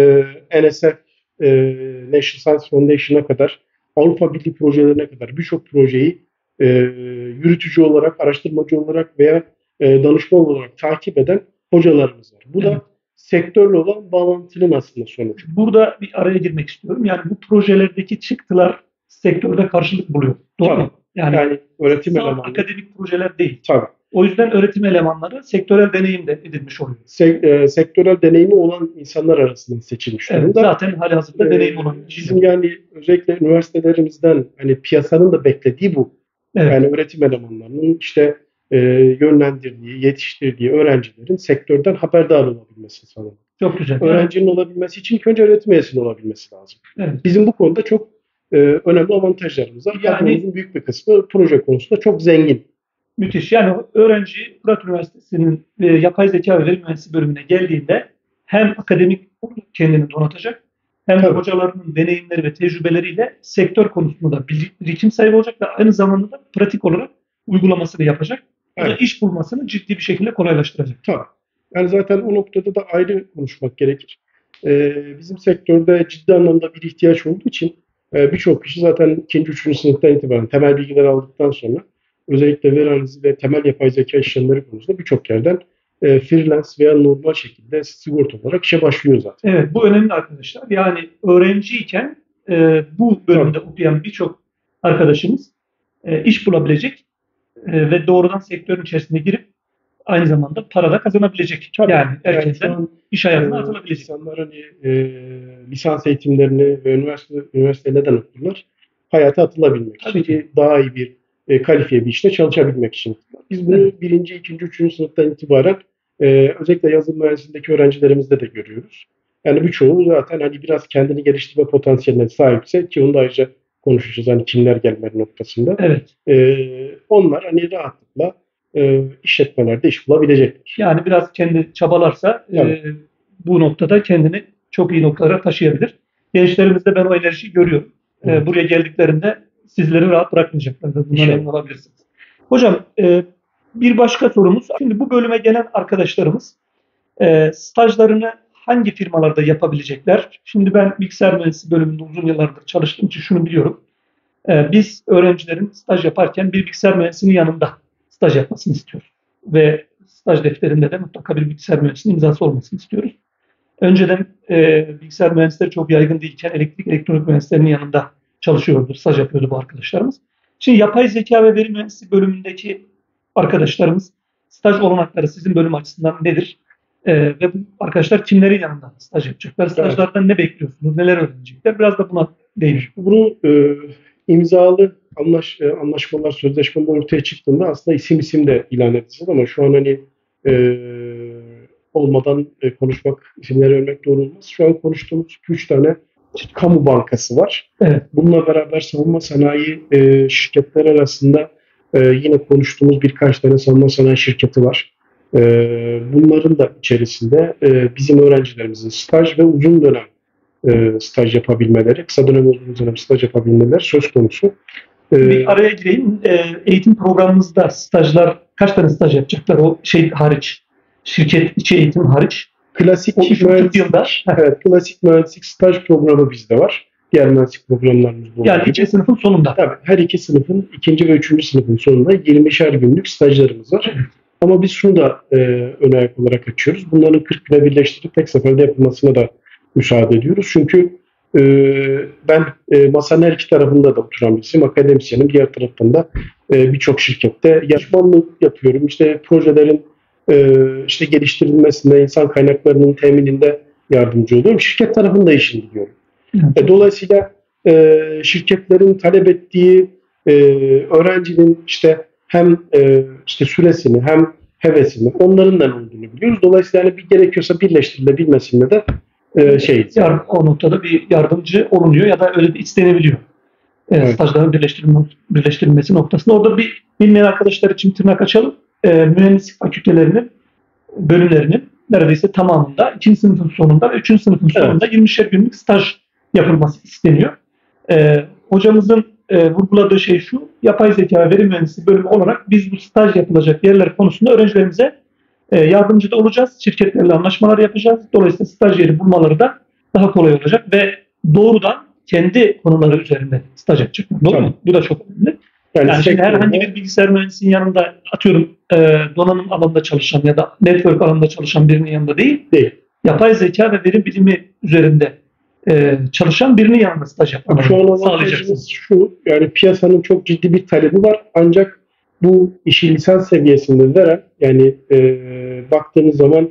Speaker 2: NSF, National Science Foundation'a kadar, Avrupa Birliği projelerine kadar birçok projeyi yürütücü olarak, araştırmacı olarak veya danışman olarak takip eden hocalarımız var. Bu da sektörle olan bağlantının aslında sonucu.
Speaker 1: Burada bir araya girmek istiyorum. Yani bu projelerdeki çıktılar sektörde karşılık buluyor. Doğru mu? Yani öğretim elemanları. Akademik projeler değil.
Speaker 2: Tabii.
Speaker 1: O yüzden öğretim elemanları sektörel deneyim de edinmiş oluyor.
Speaker 2: Sektörel deneyimi olan insanlar arasından seçilmiş durumda.
Speaker 1: Evet, zaten halihazırda deneyim olan.
Speaker 2: Bizim yani özellikle üniversitelerimizden hani piyasanın da beklediği bu. Evet. Yani öğretim elemanlarının işte yönlendirdiği, yetiştirdiği öğrencilerin sektörden haberdar olabilmesi sanırım.
Speaker 1: Çok güzel.
Speaker 2: Öğrencinin olabilmesi için ilk önce öğretim üyesinin olabilmesi lazım. Evet. Bizim bu konuda çok önemli avantajlarımız var. Kadromuzun büyük bir kısmı proje konusunda çok zengin.
Speaker 1: Müthiş. Yani öğrenci Fırat Üniversitesi'nin yapay zeka ve veri mühendisliği bölümüne geldiğinde hem akademik kendini donatacak hem de hocalarının deneyimleri ve tecrübeleriyle sektör konusunda da birikim sahibi olacak ve aynı zamanda da pratik olarak uygulamasını yapacak. Bu da iş bulmasını ciddi bir şekilde kolaylaştıracak.
Speaker 2: Tabii. Yani zaten o noktada da ayrı konuşmak gerekir. Bizim sektörde ciddi anlamda bir ihtiyaç olduğu için birçok kişi zaten 2. 3. sınıftan itibaren temel bilgiler aldıktan sonra özellikle veri analizi ve temel yapay zeka işlemleri konusunda birçok yerden freelance veya normal şekilde sigorta olarak işe başlıyor zaten.
Speaker 1: Evet, bu önemli arkadaşlar. Yani öğrenciyken bu bölümde okuyan birçok arkadaşımız iş bulabilecek ve doğrudan sektörün içerisine girip aynı zamanda para da kazanabilecek.
Speaker 2: Tabii.
Speaker 1: Yani
Speaker 2: Yani
Speaker 1: erkenden
Speaker 2: şu an
Speaker 1: iş hayatına atılabilecek.
Speaker 2: insanlar hani lisans eğitimlerini ve üniversite neden okurlar? Hayata atılabilmek için,
Speaker 1: Tabii ki.
Speaker 2: daha iyi bir kalifiye bir işte çalışabilmek için. Biz bunu
Speaker 1: Evet.
Speaker 2: birinci, ikinci, üçüncü sınıftan itibaren özellikle yazılım mühendisliğindeki öğrencilerimizde de görüyoruz. Yani birçoğu zaten hani biraz kendini geliştirme potansiyeline sahipse, ki onu da ayrıca konuşacağız hani kimler gelmeli noktasında.
Speaker 1: Evet.
Speaker 2: Onlar hani rahatlıkla işletmelerde iş bulabilecekler.
Speaker 1: Yani biraz kendi çabalarsa
Speaker 2: Tabii.
Speaker 1: bu noktada kendini çok iyi noktalara taşıyabilir. Gençlerimizde ben o enerjiyi görüyorum.
Speaker 2: Evet.
Speaker 1: Buraya geldiklerinde sizleri rahat bırakmayacaklar. Bundan
Speaker 2: İnşallah.
Speaker 1: emin olabilirsiniz. Hocam bir başka sorumuz. Şimdi bu bölüme gelen arkadaşlarımız stajlarını hangi firmalarda yapabilecekler? Şimdi ben bilgisayar mühendisliği bölümünde uzun yıllardır çalıştığım için şunu biliyorum. Biz öğrencilerin staj yaparken bir bilgisayar mühendisinin yanında staj yapmasını istiyoruz. Ve staj defterinde de mutlaka bir bilgisayar mühendisinin imzası olmasını istiyoruz. Önceden bilgisayar mühendisleri çok yaygın değilken elektrik elektronik mühendislerinin yanında çalışıyordu, staj yapıyordu bu arkadaşlarımız. Şimdi yapay zeka ve veri mühendisliği bölümündeki arkadaşlarımız staj olanakları sizin bölüm açısından nedir? Ve bu arkadaşlar kimlerin yanında staj yapacaklar? Stajlardan ne bekliyorsunuz? Neler öğrenecekler? Biraz da buna değin.
Speaker 2: Bunu imzalı anlaşmalar, sözleşmeler ortaya çıktığında aslında isim de ilan edeceğiz ama şu an hani olmadan konuşmak, isimleri vermek doğru olmaz. Şu an konuştuğumuz 2-3 tane kamu bankası var.
Speaker 1: Evet.
Speaker 2: Bununla beraber savunma sanayi şirketleri arasında yine konuştuğumuz birkaç tane savunma sanayi şirketi var. Bunların da içerisinde bizim öğrencilerimizin staj ve uzun dönem staj yapabilmeleri, kısa dönem uzun dönem staj yapabilmeleri söz konusu.
Speaker 1: Bir araya gireyim. Eğitim programımızda stajlar, kaç tane staj yapacaklar o şey hariç? Şirket içi eğitim hariç.
Speaker 2: Klasik mühendislik staj programı bizde var. Diğer mühendislik programlarımız bu.
Speaker 1: Yani iki sınıfın sonunda.
Speaker 2: Tabii her iki sınıfın, ikinci ve üçüncü sınıfın sonunda 20'şer günlük stajlarımız var. Ama biz şunu da ön ayak olarak açıyoruz. Bunların 40 güne birleştirip tek seferde yapılmasına da müsaade ediyoruz. Çünkü ben masanın her iki tarafında da oturan birisiyim. Akademisyenim. Diğer taraftan da birçok şirkette danışmanlık yapıyorum. İşte projelerin işte geliştirilmesinde, insan kaynaklarının temininde yardımcı oluyorum. Şirket tarafında işini biliyorum. Dolayısıyla şirketlerin talep ettiği öğrencinin işte hem işte süresini hem hevesini onların da olduğunu biliyoruz. Dolayısıyla yani bir gerekiyorsa birleştirilebilmesinde de
Speaker 1: o noktada bir yardımcı olunuyor ya da öyle bir istenebiliyor. Evet. Stajların birleştirilmesi noktasında. Orada bir bilmeyen arkadaşlar için tırnak açalım. Mühendislik fakültelerinin bölümlerinin neredeyse tamamında 2. sınıfın sonunda ve 3. sınıfın sonunda 20'şer günlük staj yapılması isteniyor. Hocamızın vurguladığı şey şu, yapay zeka ve veri mühendisliği bölümü olarak biz bu staj yapılacak yerler konusunda öğrencilerimize yardımcı da olacağız. Şirketlerle anlaşmalar yapacağız. Dolayısıyla staj yeri bulmaları da daha kolay olacak ve doğrudan kendi konuları üzerinde staj yapacaklar. Doğru mu? Bu da çok önemli. Yani şimdi herhangi bir bilgisayar mühendisinin yanında atıyorum donanım alanında çalışan ya da network alanında çalışan birinin yanında değil. Yapay zeka ve veri bilimi üzerinde çalışan birinin yanında staj yapmaları sağlayacaksınız.
Speaker 2: Şu, yani piyasanın çok ciddi bir talebi var. Ancak bu işi lisans seviyesinde veren, yani baktığınız zaman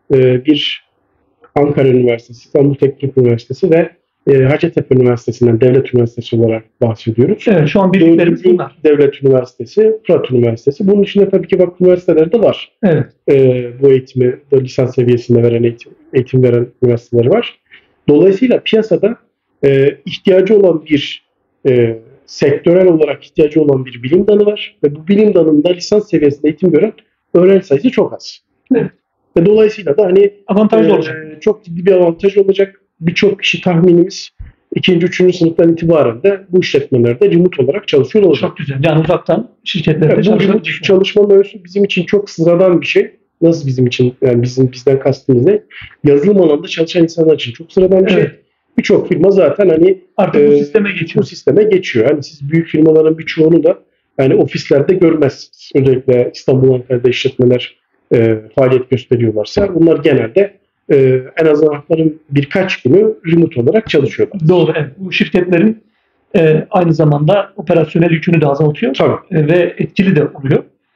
Speaker 2: bir Ankara Üniversitesi, İstanbul Teknik Üniversitesi ve Hacettepe Üniversitesi'nden devlet üniversitesi olarak bahsediyoruz.
Speaker 1: Evet, şu an bildiklerimiz bunlar.
Speaker 2: Devlet Üniversitesi, Fırat Üniversitesi. Bunun içinde tabii ki vakıf üniversiteleri de var.
Speaker 1: Evet.
Speaker 2: Bu eğitimi lisans seviyesinde veren eğitim veren üniversiteleri var. Dolayısıyla piyasada ihtiyacı olan bir sektörel olarak ihtiyacı olan bir bilim dalı var ve bu bilim dalında lisans seviyesinde eğitim gören öğrenci sayısı çok az.
Speaker 1: Evet.
Speaker 2: Ve dolayısıyla da hani
Speaker 1: avantajlı olacak.
Speaker 2: Çok ciddi bir avantaj olacak. Birçok kişi tahminimiz 2. 3. sınıftan itibaren de bu işletmelerde remote olarak çalışıyor olacak.
Speaker 1: Çok güzel. Yani uzaktan şirketlerde
Speaker 2: çalışabilecek. Çalışma mevzusu bizim için çok sıradan bir şey. Nasıl bizim için? Yani bizden kastımız ne? Yazılım alanında çalışan insanlar için çok sıradan bir şey. Birçok firma zaten hani
Speaker 1: artık bu sisteme geçiyor.
Speaker 2: Bu sisteme geçiyor. Hani siz büyük firmaların birçoğunu da yani ofislerde görmezsiniz. Özellikle İstanbul, Ankara'da işletmeler faaliyet gösteriyorlarsa bunlar genelde en azından haftanın birkaç günü remote olarak çalışıyorlar.
Speaker 1: Doğru. Evet. Bu şirketlerin aynı zamanda operasyonel yükünü de azaltıyor.
Speaker 2: Tabii.
Speaker 1: Ve etkili de oluyor.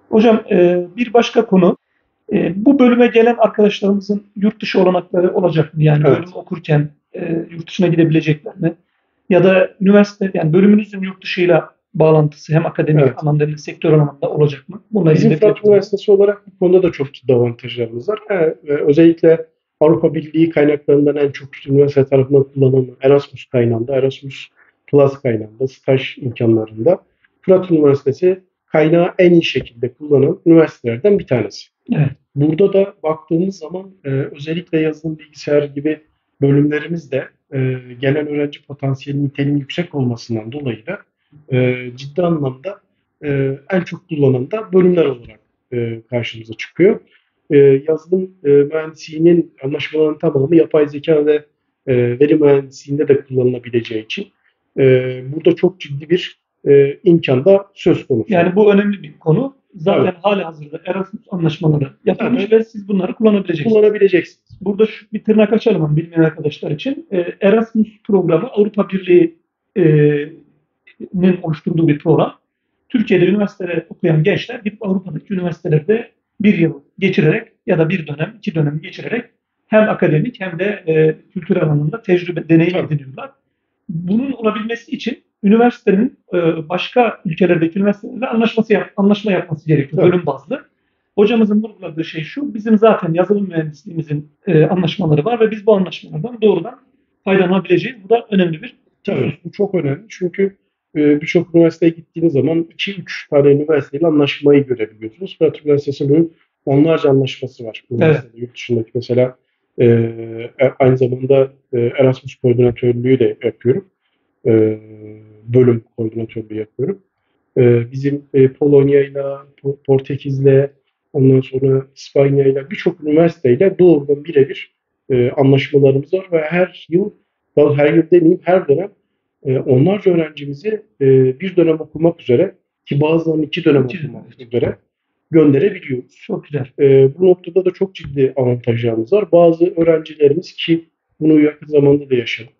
Speaker 1: Hocam bir başka konu, bu bölüme gelen arkadaşlarımızın yurt dışı olanakları olacak mı? Yani
Speaker 2: Evet.
Speaker 1: bölüm okurken yurt dışına gidebilecekler mi? Ya da üniversite, yani bölümünüzün yurt dışıyla bağlantısı hem akademik
Speaker 2: Evet.
Speaker 1: anlamda hem de sektör anlamında olacak mı? Bununla
Speaker 2: Bizim
Speaker 1: ilgili
Speaker 2: Fırat Üniversitesi olarak bu konuda da çok ciddi avantajlarımız var. Özellikle Avrupa Birliği kaynaklarından en çok üniversite tarafından kullanılan Erasmus kaynağında, Erasmus Plus kaynağında, staj imkanlarında Fırat Üniversitesi kaynağı en iyi şekilde kullanan üniversitelerden bir tanesi.
Speaker 1: Evet.
Speaker 2: Burada da baktığımız zaman özellikle yazılım bilgisayar gibi bölümlerimizde gelen öğrenci potansiyeli niteliğinin yüksek olmasından dolayı da ciddi anlamda en çok kullanan da bölümler olarak karşımıza çıkıyor. Yazılım mühendisliğinin anlaşmalarının tamamı yapay zeka ve veri mühendisliğinde de kullanılabileceği için burada çok ciddi bir imkan da söz konusu.
Speaker 1: Yani bu önemli bir konu. Zaten
Speaker 2: Evet.
Speaker 1: halihazırda Erasmus anlaşmaları yapılmış
Speaker 2: Zaten
Speaker 1: ve siz bunları kullanabileceksiniz.
Speaker 2: kullanabileceksiniz.
Speaker 1: Burada bir tırnak açalım ama bilmeyen arkadaşlar için. Erasmus programı Avrupa Birliği'nin oluşturduğu bir program. Türkiye'de üniversitede okuyan gençler gidip Avrupa'daki üniversitelerde bir yıl geçirerek ya da bir dönem, 2 dönem geçirerek hem akademik hem de kültürel alanında tecrübe, deneyim
Speaker 2: Tabii.
Speaker 1: ediniyorlar. Bunun olabilmesi için üniversitenin başka ülkelerdeki üniversitelerle anlaşma yapması gerekiyor,
Speaker 2: Tabii.
Speaker 1: bölüm bazlı. Hocamızın vurguladığı şey şu, bizim zaten yazılım mühendisliğimizin anlaşmaları var ve biz bu anlaşmalardan doğrudan faydalanabileceğiz. Bu da önemli bir
Speaker 2: Tabii bu çok önemli çünkü birçok üniversiteye gittiğiniz zaman 2-3 tane üniversiteyle anlaşmayı görebiliyorsunuz. Fırat Üniversitesi'nin onlarca anlaşması var. Üniversitede, yurt dışındaki mesela aynı zamanda Erasmus koordinatörlüğü de yapıyorum. Bölüm koordinatörlüğü yapıyorum. Bizim Polonya'yla, Portekiz'le, ondan sonra İspanya'yla birçok üniversiteyle doğrudan birebir anlaşmalarımız var ve her yıl demeyeyim her dönem onlarca öğrencimizi bir dönem okumak üzere ki bazılarını 2 dönem okumak üzere gönderebiliyoruz.
Speaker 1: Çok güzel.
Speaker 2: Bu noktada da çok ciddi avantajlarımız var. Bazı öğrencilerimiz ki bunu yakın zamanda da yaşadık.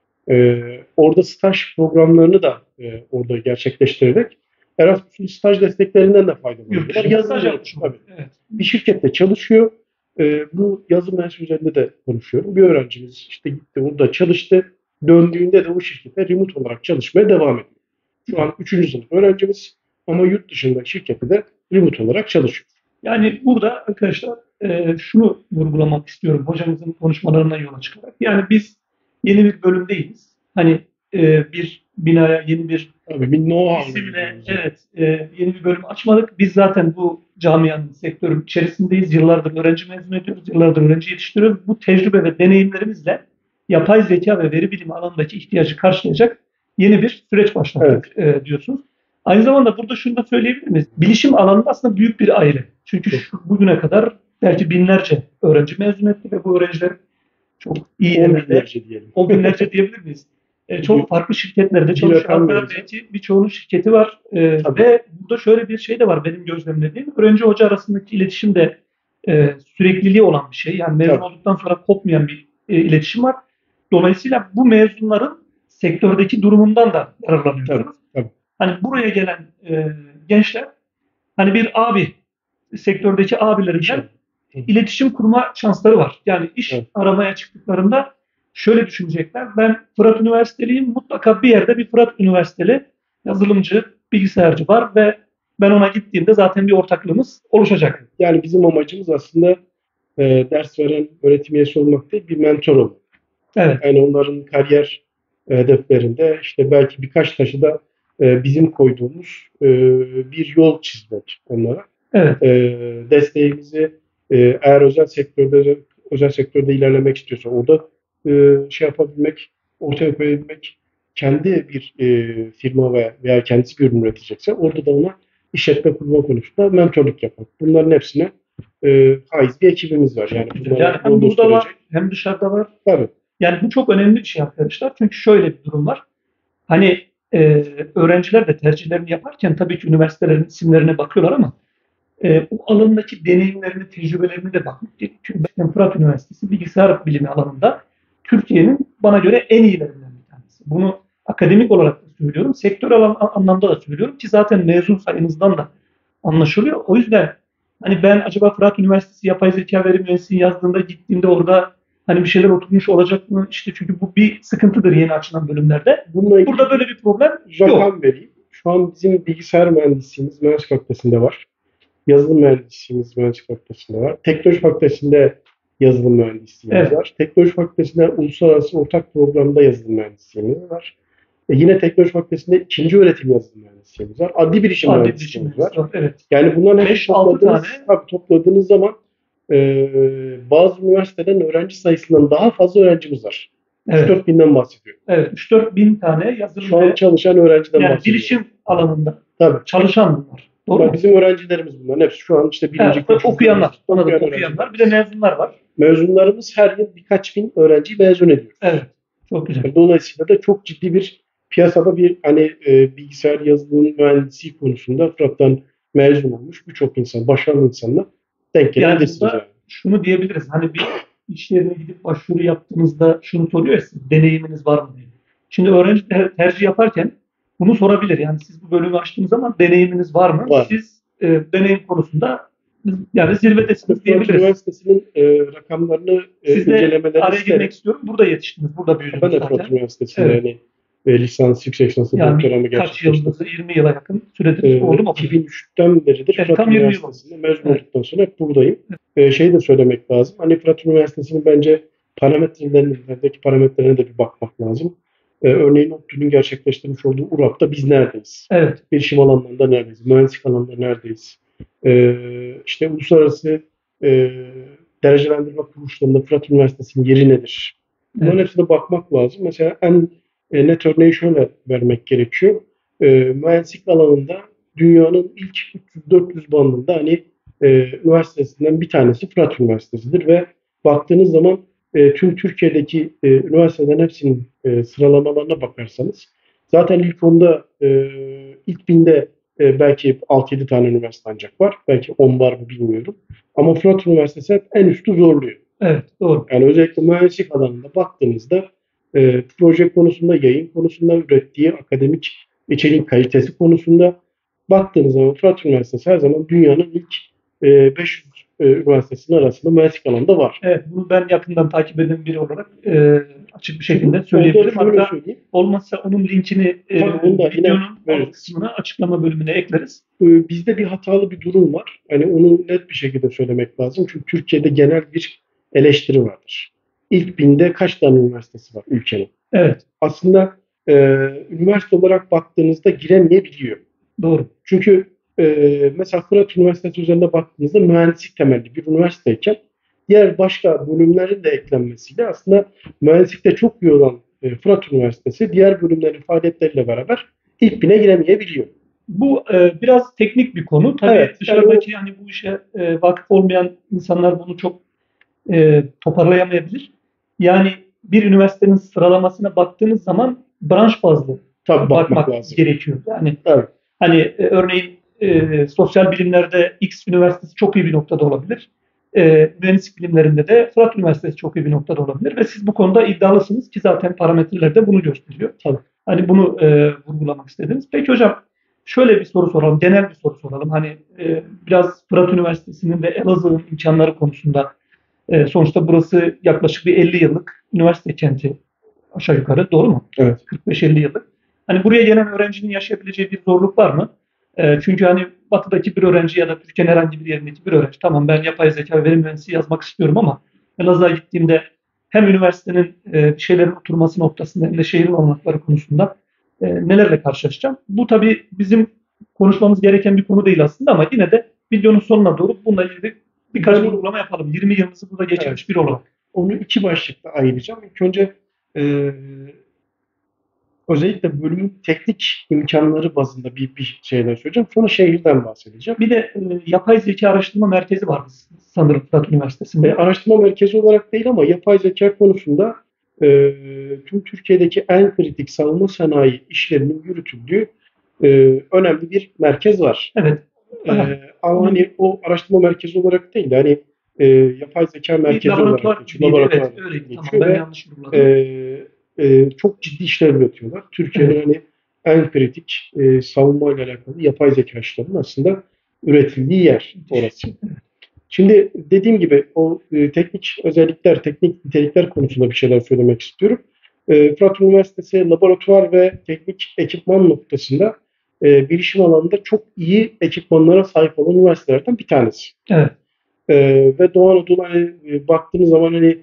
Speaker 2: Orada staj programlarını da orada gerçekleştirerek Erasmus'un staj desteklerinden de faydalanıyorlar.
Speaker 1: Staj yapmış.
Speaker 2: Tabii.
Speaker 1: Evet.
Speaker 2: Bir şirkette çalışıyor. Bu yazılım mühendisliği üzerinde de konuşuyorum. Bir öğrencimiz işte gitti, orada çalıştı. Döndüğünde de o şirkete remote olarak çalışmaya devam ediyor. Şu an 3. sınıf öğrencimiz ama yurt dışındaki şirkette de remote olarak çalışıyor.
Speaker 1: Yani burada arkadaşlar şunu vurgulamak istiyorum hocamızın konuşmalarından yola çıkarak. Yani biz yeni bir bölüm değiliz. Hani bir binaya yeni bir
Speaker 2: Tabii bir know-how
Speaker 1: isimle yeni bir bölüm açmadık. Biz zaten bu camianın, sektörün içerisindeyiz. Yıllardır öğrenci mezun ediyoruz. Yıllardır öğrenci yetiştiriyoruz. Bu tecrübe ve deneyimlerimizle yapay zeka ve veri bilimi alanındaki ihtiyacı karşılayacak yeni bir süreç başlattık diyorsunuz. Aynı zamanda burada şunu da söyleyebilir miyiz? Bilişim alanında aslında büyük bir aile. Çünkü bugüne kadar belki binlerce öğrenci mezun etti ve bu öğrenciler çok iyi yerlerde, o binlerce diyebilir miyiz? Çok farklı şirketlerde çalışan, belki birçoğunun şirketi var. Ve burada şöyle bir şey de var benim gözlemlediğim. Öğrenci hoca arasındaki iletişim de sürekliliği olan bir şey. Yani mezun olduktan sonra kopmayan bir iletişim var. Dolayısıyla bu mezunların sektördeki durumundan da yararlanıyorsunuz.
Speaker 2: Tabii.
Speaker 1: Hani buraya gelen gençler hani bir abi, sektördeki abilerinden iletişim kurma şansları var. Yani iş aramaya çıktıklarında şöyle düşünecekler. Ben Fırat Üniversiteliyim. Mutlaka bir yerde bir Fırat Üniversiteli yazılımcı, bilgisayarcı var ve ben ona gittiğimde zaten bir ortaklığımız oluşacak.
Speaker 2: Yani bizim amacımız aslında ders veren öğretim üyesi olmak değil, bir mentor olmak.
Speaker 1: Evet.
Speaker 2: Yani onların kariyer hedeflerinde işte belki birkaç taşı da bizim koyduğumuz bir yol çizmek onlara.
Speaker 1: Evet.
Speaker 2: Desteğimizi eğer özel sektörde ilerlemek istiyorsa orada şey yapabilmek, ortaya koyabilmek, kendi bir firma veya kendisi bir ürün üretecekse orada da ona işletme kurma konusunda mentorluk yapmak. Bunların hepsine haiz bir ekibimiz var. Yani
Speaker 1: hem burada var hem dışarıda var.
Speaker 2: Tabii.
Speaker 1: Yani bu çok önemli bir şey arkadaşlar. Çünkü şöyle bir durum var. Hani öğrenciler de tercihlerini yaparken tabii ki üniversitelerin isimlerine bakıyorlar ama o alandaki deneyimlerini, tecrübelerini de bakmak gerekiyor. Çünkü Fırat Üniversitesi bilgisayar bilimi alanında Türkiye'nin bana göre en iyilerinden bir tanesi. Bunu akademik olarak da söylüyorum, sektörel anlamda da söylüyorum ki zaten mezun sayınızdan da anlaşılıyor. O yüzden hani ben acaba Fırat Üniversitesi Yapay Zeka Veri Mühendisliği yazdığımda gittiğimde orada hani bir şeyler oturmuş olacak mı? İşte çünkü bu bir sıkıntıdır yeni açılan bölümlerde.
Speaker 2: Bununla ilgili
Speaker 1: Burada böyle bir problem yok.
Speaker 2: rakam vereyim. Şu an bizim bilgisayar mühendisliğimiz mühendislik fakültesinde var. Yazılım mühendisliğimiz mühendislik fakültesinde var. Teknoloji fakültesinde yazılım mühendisliğimiz
Speaker 1: Evet.
Speaker 2: var. Teknoloji fakültesinde uluslararası ortak programda yazılım mühendisliğimiz var. Yine teknoloji fakültesinde ikinci öğretim yazılım mühendisliğimiz var. Adli bilişim
Speaker 1: Adli bilişim
Speaker 2: mühendisliğimiz var.
Speaker 1: mühendisliği var. Evet.
Speaker 2: Yani bunların hepsini
Speaker 1: 5-6 tane.
Speaker 2: topladığınız zaman bazı üniversitelerin öğrenci sayısından daha fazla öğrencimiz var.
Speaker 1: Evet.
Speaker 2: 3-4 binden bahsediyorum.
Speaker 1: Evet. 3-4 bin tane yazılım
Speaker 2: Şu an
Speaker 1: ve
Speaker 2: çalışan öğrenciden
Speaker 1: yani
Speaker 2: bahsediyorum.
Speaker 1: bilişim alanında
Speaker 2: Tabii.
Speaker 1: çalışan bunlar. Doğru mu?
Speaker 2: Bizim öğrencilerimiz bunların hepsi. Şu an işte birinci,
Speaker 1: Evet, okuyanlar. Anladım, okuyanlar. Bir de mezunlar var.
Speaker 2: Mezunlarımız her yıl birkaç bin öğrenciyi mezun ediyor.
Speaker 1: Evet. Çok güzel.
Speaker 2: Dolayısıyla da çok ciddi bir piyasada bir bilgisayar yazılım mühendisliği konusunda Fırat'tan mezun olmuş birçok insan, başarılı insanla denk
Speaker 1: Yani
Speaker 2: gelebilirsiniz.
Speaker 1: burada şunu diyebiliriz. Hani bir iş yerine gidip başvuru yaptığınızda şunu soruyor ya siz, deneyiminiz var mı diye. Şimdi öğrenci tercih yaparken bunu sorabilir. Yani siz bu bölümü açtığınız zaman deneyiminiz var mı?
Speaker 2: Var.
Speaker 1: Siz deneyim konusunda yani zirvedesiniz
Speaker 2: Fırat
Speaker 1: diyebiliriz.
Speaker 2: Üniversitesi'nin rakamlarını
Speaker 1: Siz de
Speaker 2: incelemeleri
Speaker 1: araya
Speaker 2: isterim.
Speaker 1: girmek istiyorum. Burada yetiştiniz. Burada büyüdünüz
Speaker 2: Ben de
Speaker 1: zaten.
Speaker 2: Fırat Üniversitesi'nde
Speaker 1: Evet.
Speaker 2: yani lisans, yüksek lisansı,
Speaker 1: Yani
Speaker 2: doktoramı
Speaker 1: kaç
Speaker 2: gerçekleştirdim.
Speaker 1: yılınızı, 20 yıla yakın süredir oldu mu?
Speaker 2: 2003'ten beridir
Speaker 1: Evet,
Speaker 2: Fırat
Speaker 1: tam 20 yıl
Speaker 2: Üniversitesi'nde mezun
Speaker 1: Evet.
Speaker 2: olduktan sonra hep buradayım. Şey de söylemek lazım. Hani Fırat Üniversitesi'nin bence parametrelerine de bir bakmak lazım. Örneğin ODTÜ'nün gerçekleştirmiş olduğu URAP'ta biz neredeyiz?
Speaker 1: Evet.
Speaker 2: Bilişim alanlarında neredeyiz? Mühendislik alanında neredeyiz? İşte uluslararası derecelendirme kuruluşlarında Fırat Üniversitesi'nin yeri nedir? Bunların hepsine bakmak lazım. Mesela en net örneği şöyle vermek gerekiyor. Mühendislik alanında dünyanın ilk 300-400 bandında hani üniversitesinden bir tanesi Fırat Üniversitesi'dir ve baktığınız zaman tüm Türkiye'deki üniversitelerin hepsinin sıralamalarına bakarsanız zaten ilk onda ilk binde belki 6-7 tane üniversite ancak var. Belki 10 var mı bilmiyorum. Ama Fırat Üniversitesi hep en üstü zorluyor.
Speaker 1: Evet, doğru.
Speaker 2: Yani özellikle mühendislik alanında baktığınızda proje konusunda, yayın konusunda, ürettiği akademik içeriğin kalitesi konusunda baktığınız zaman Fırat Üniversitesi her zaman dünyanın ilk 500 üniversitesinin arasında mühendislik alanında var.
Speaker 1: Evet, bunu ben yakından takip eden biri olarak açık bir şekilde
Speaker 2: Orada
Speaker 1: söyleyebilirim.
Speaker 2: şöyle
Speaker 1: Hatta
Speaker 2: söyleyeyim.
Speaker 1: olmazsa onun linkini
Speaker 2: Tabii onu da yine
Speaker 1: videonun alt
Speaker 2: veririz.
Speaker 1: kısmına açıklama bölümüne ekleriz.
Speaker 2: Bizde bir hatalı bir durum var. Hani onu net bir şekilde söylemek lazım. Çünkü Türkiye'de genel bir eleştiri vardır. İlk binde kaç tane üniversitesi var ülkenin?
Speaker 1: Evet,
Speaker 2: Aslında üniversite olarak baktığınızda giremeyebiliyor.
Speaker 1: doğru.
Speaker 2: Çünkü mesela Fırat Üniversitesi üzerinde baktığınızda mühendislik temelli bir üniversiteyken diğer başka bölümlerin de eklenmesiyle aslında mühendislikte çok iyi olan Fırat Üniversitesi diğer bölümlerin faaliyetleriyle beraber ilk bine giremeyebiliyor.
Speaker 1: Bu biraz teknik bir konu. Tabii
Speaker 2: Evet,
Speaker 1: dışarıdaki yani bu işe vakıf olmayan insanlar bunu çok toparlayamayabilir. Yani bir üniversitenin sıralamasına baktığınız zaman branş bazlı
Speaker 2: Tabii bakmak
Speaker 1: bakmak
Speaker 2: lazım.
Speaker 1: gerekiyor. Yani
Speaker 2: Evet.
Speaker 1: hani örneğin sosyal bilimlerde X üniversitesi çok iyi bir noktada olabilir. Mühendislik bilimlerinde de Fırat Üniversitesi çok iyi bir noktada olabilir ve siz bu konuda iddialısınız ki zaten parametreler de bunu gösteriyor.
Speaker 2: Tabii.
Speaker 1: Hani bunu vurgulamak istediniz. Peki hocam şöyle bir soru soralım, genel bir soru soralım. Hani biraz Fırat Üniversitesi'nin ve Elazığ'ın imkanları konusunda sonuçta burası yaklaşık bir 50 yıllık üniversite kenti aşağı yukarı, doğru mu?
Speaker 2: Evet.
Speaker 1: 45-50 yıllık. Hani buraya gelen öğrencinin yaşayabileceği bir zorluk var mı? Çünkü hani batıdaki bir öğrenci ya da Türkiye'nin herhangi bir yerindeki bir öğrenci tamam ben yapay zeka ve veri mühendisliği yazmak istiyorum ama Elazığ'a gittiğimde hem üniversitenin bir şeylerin oturması noktasında hem de şehrin olanakları konusunda nelerle karşılaşacağım? Bu tabii bizim konuşmamız gereken bir konu değil aslında ama yine de videonun sonuna doğru bununla ilgili birkaç vurgulama yapalım. 20 yılımızı burada geçirmiş biri olarak.
Speaker 2: Onu iki başlıkta ayıracağım. İlk önce özellikle bölümün teknik imkanları bazında bir şeyden söyleyeceğim. Sonra şehirden bahsedeceğim.
Speaker 1: Bir de yapay zeka araştırma merkezi var sanırım Fırat Üniversitesi'nde.
Speaker 2: Araştırma merkezi olarak değil ama yapay zeka konusunda tüm Türkiye'deki en kritik savunma sanayi işlerinin yürütüldüğü önemli bir merkez var.
Speaker 1: Evet.
Speaker 2: Ama hani o araştırma merkezi olarak değil de hani yapay zeka merkezi olarak geçiyor.
Speaker 1: Evet, öyle. Tamam, ben yanlış vurguladım.
Speaker 2: Çok ciddi işler üretiyorlar. Türkiye'nin hani en kritik savunma ile alakalı yapay zeka işlerinin aslında üretildiği yer orası. Şimdi dediğim gibi o teknik özellikler, teknik nitelikler konusunda bir şeyler söylemek istiyorum. Fırat Üniversitesi laboratuvar ve teknik ekipman noktasında bilişim alanında çok iyi ekipmanlara sahip olan üniversitelerden bir tanesi.
Speaker 1: Evet.
Speaker 2: Ve Doğu Anadolu hani, baktığınız zaman hani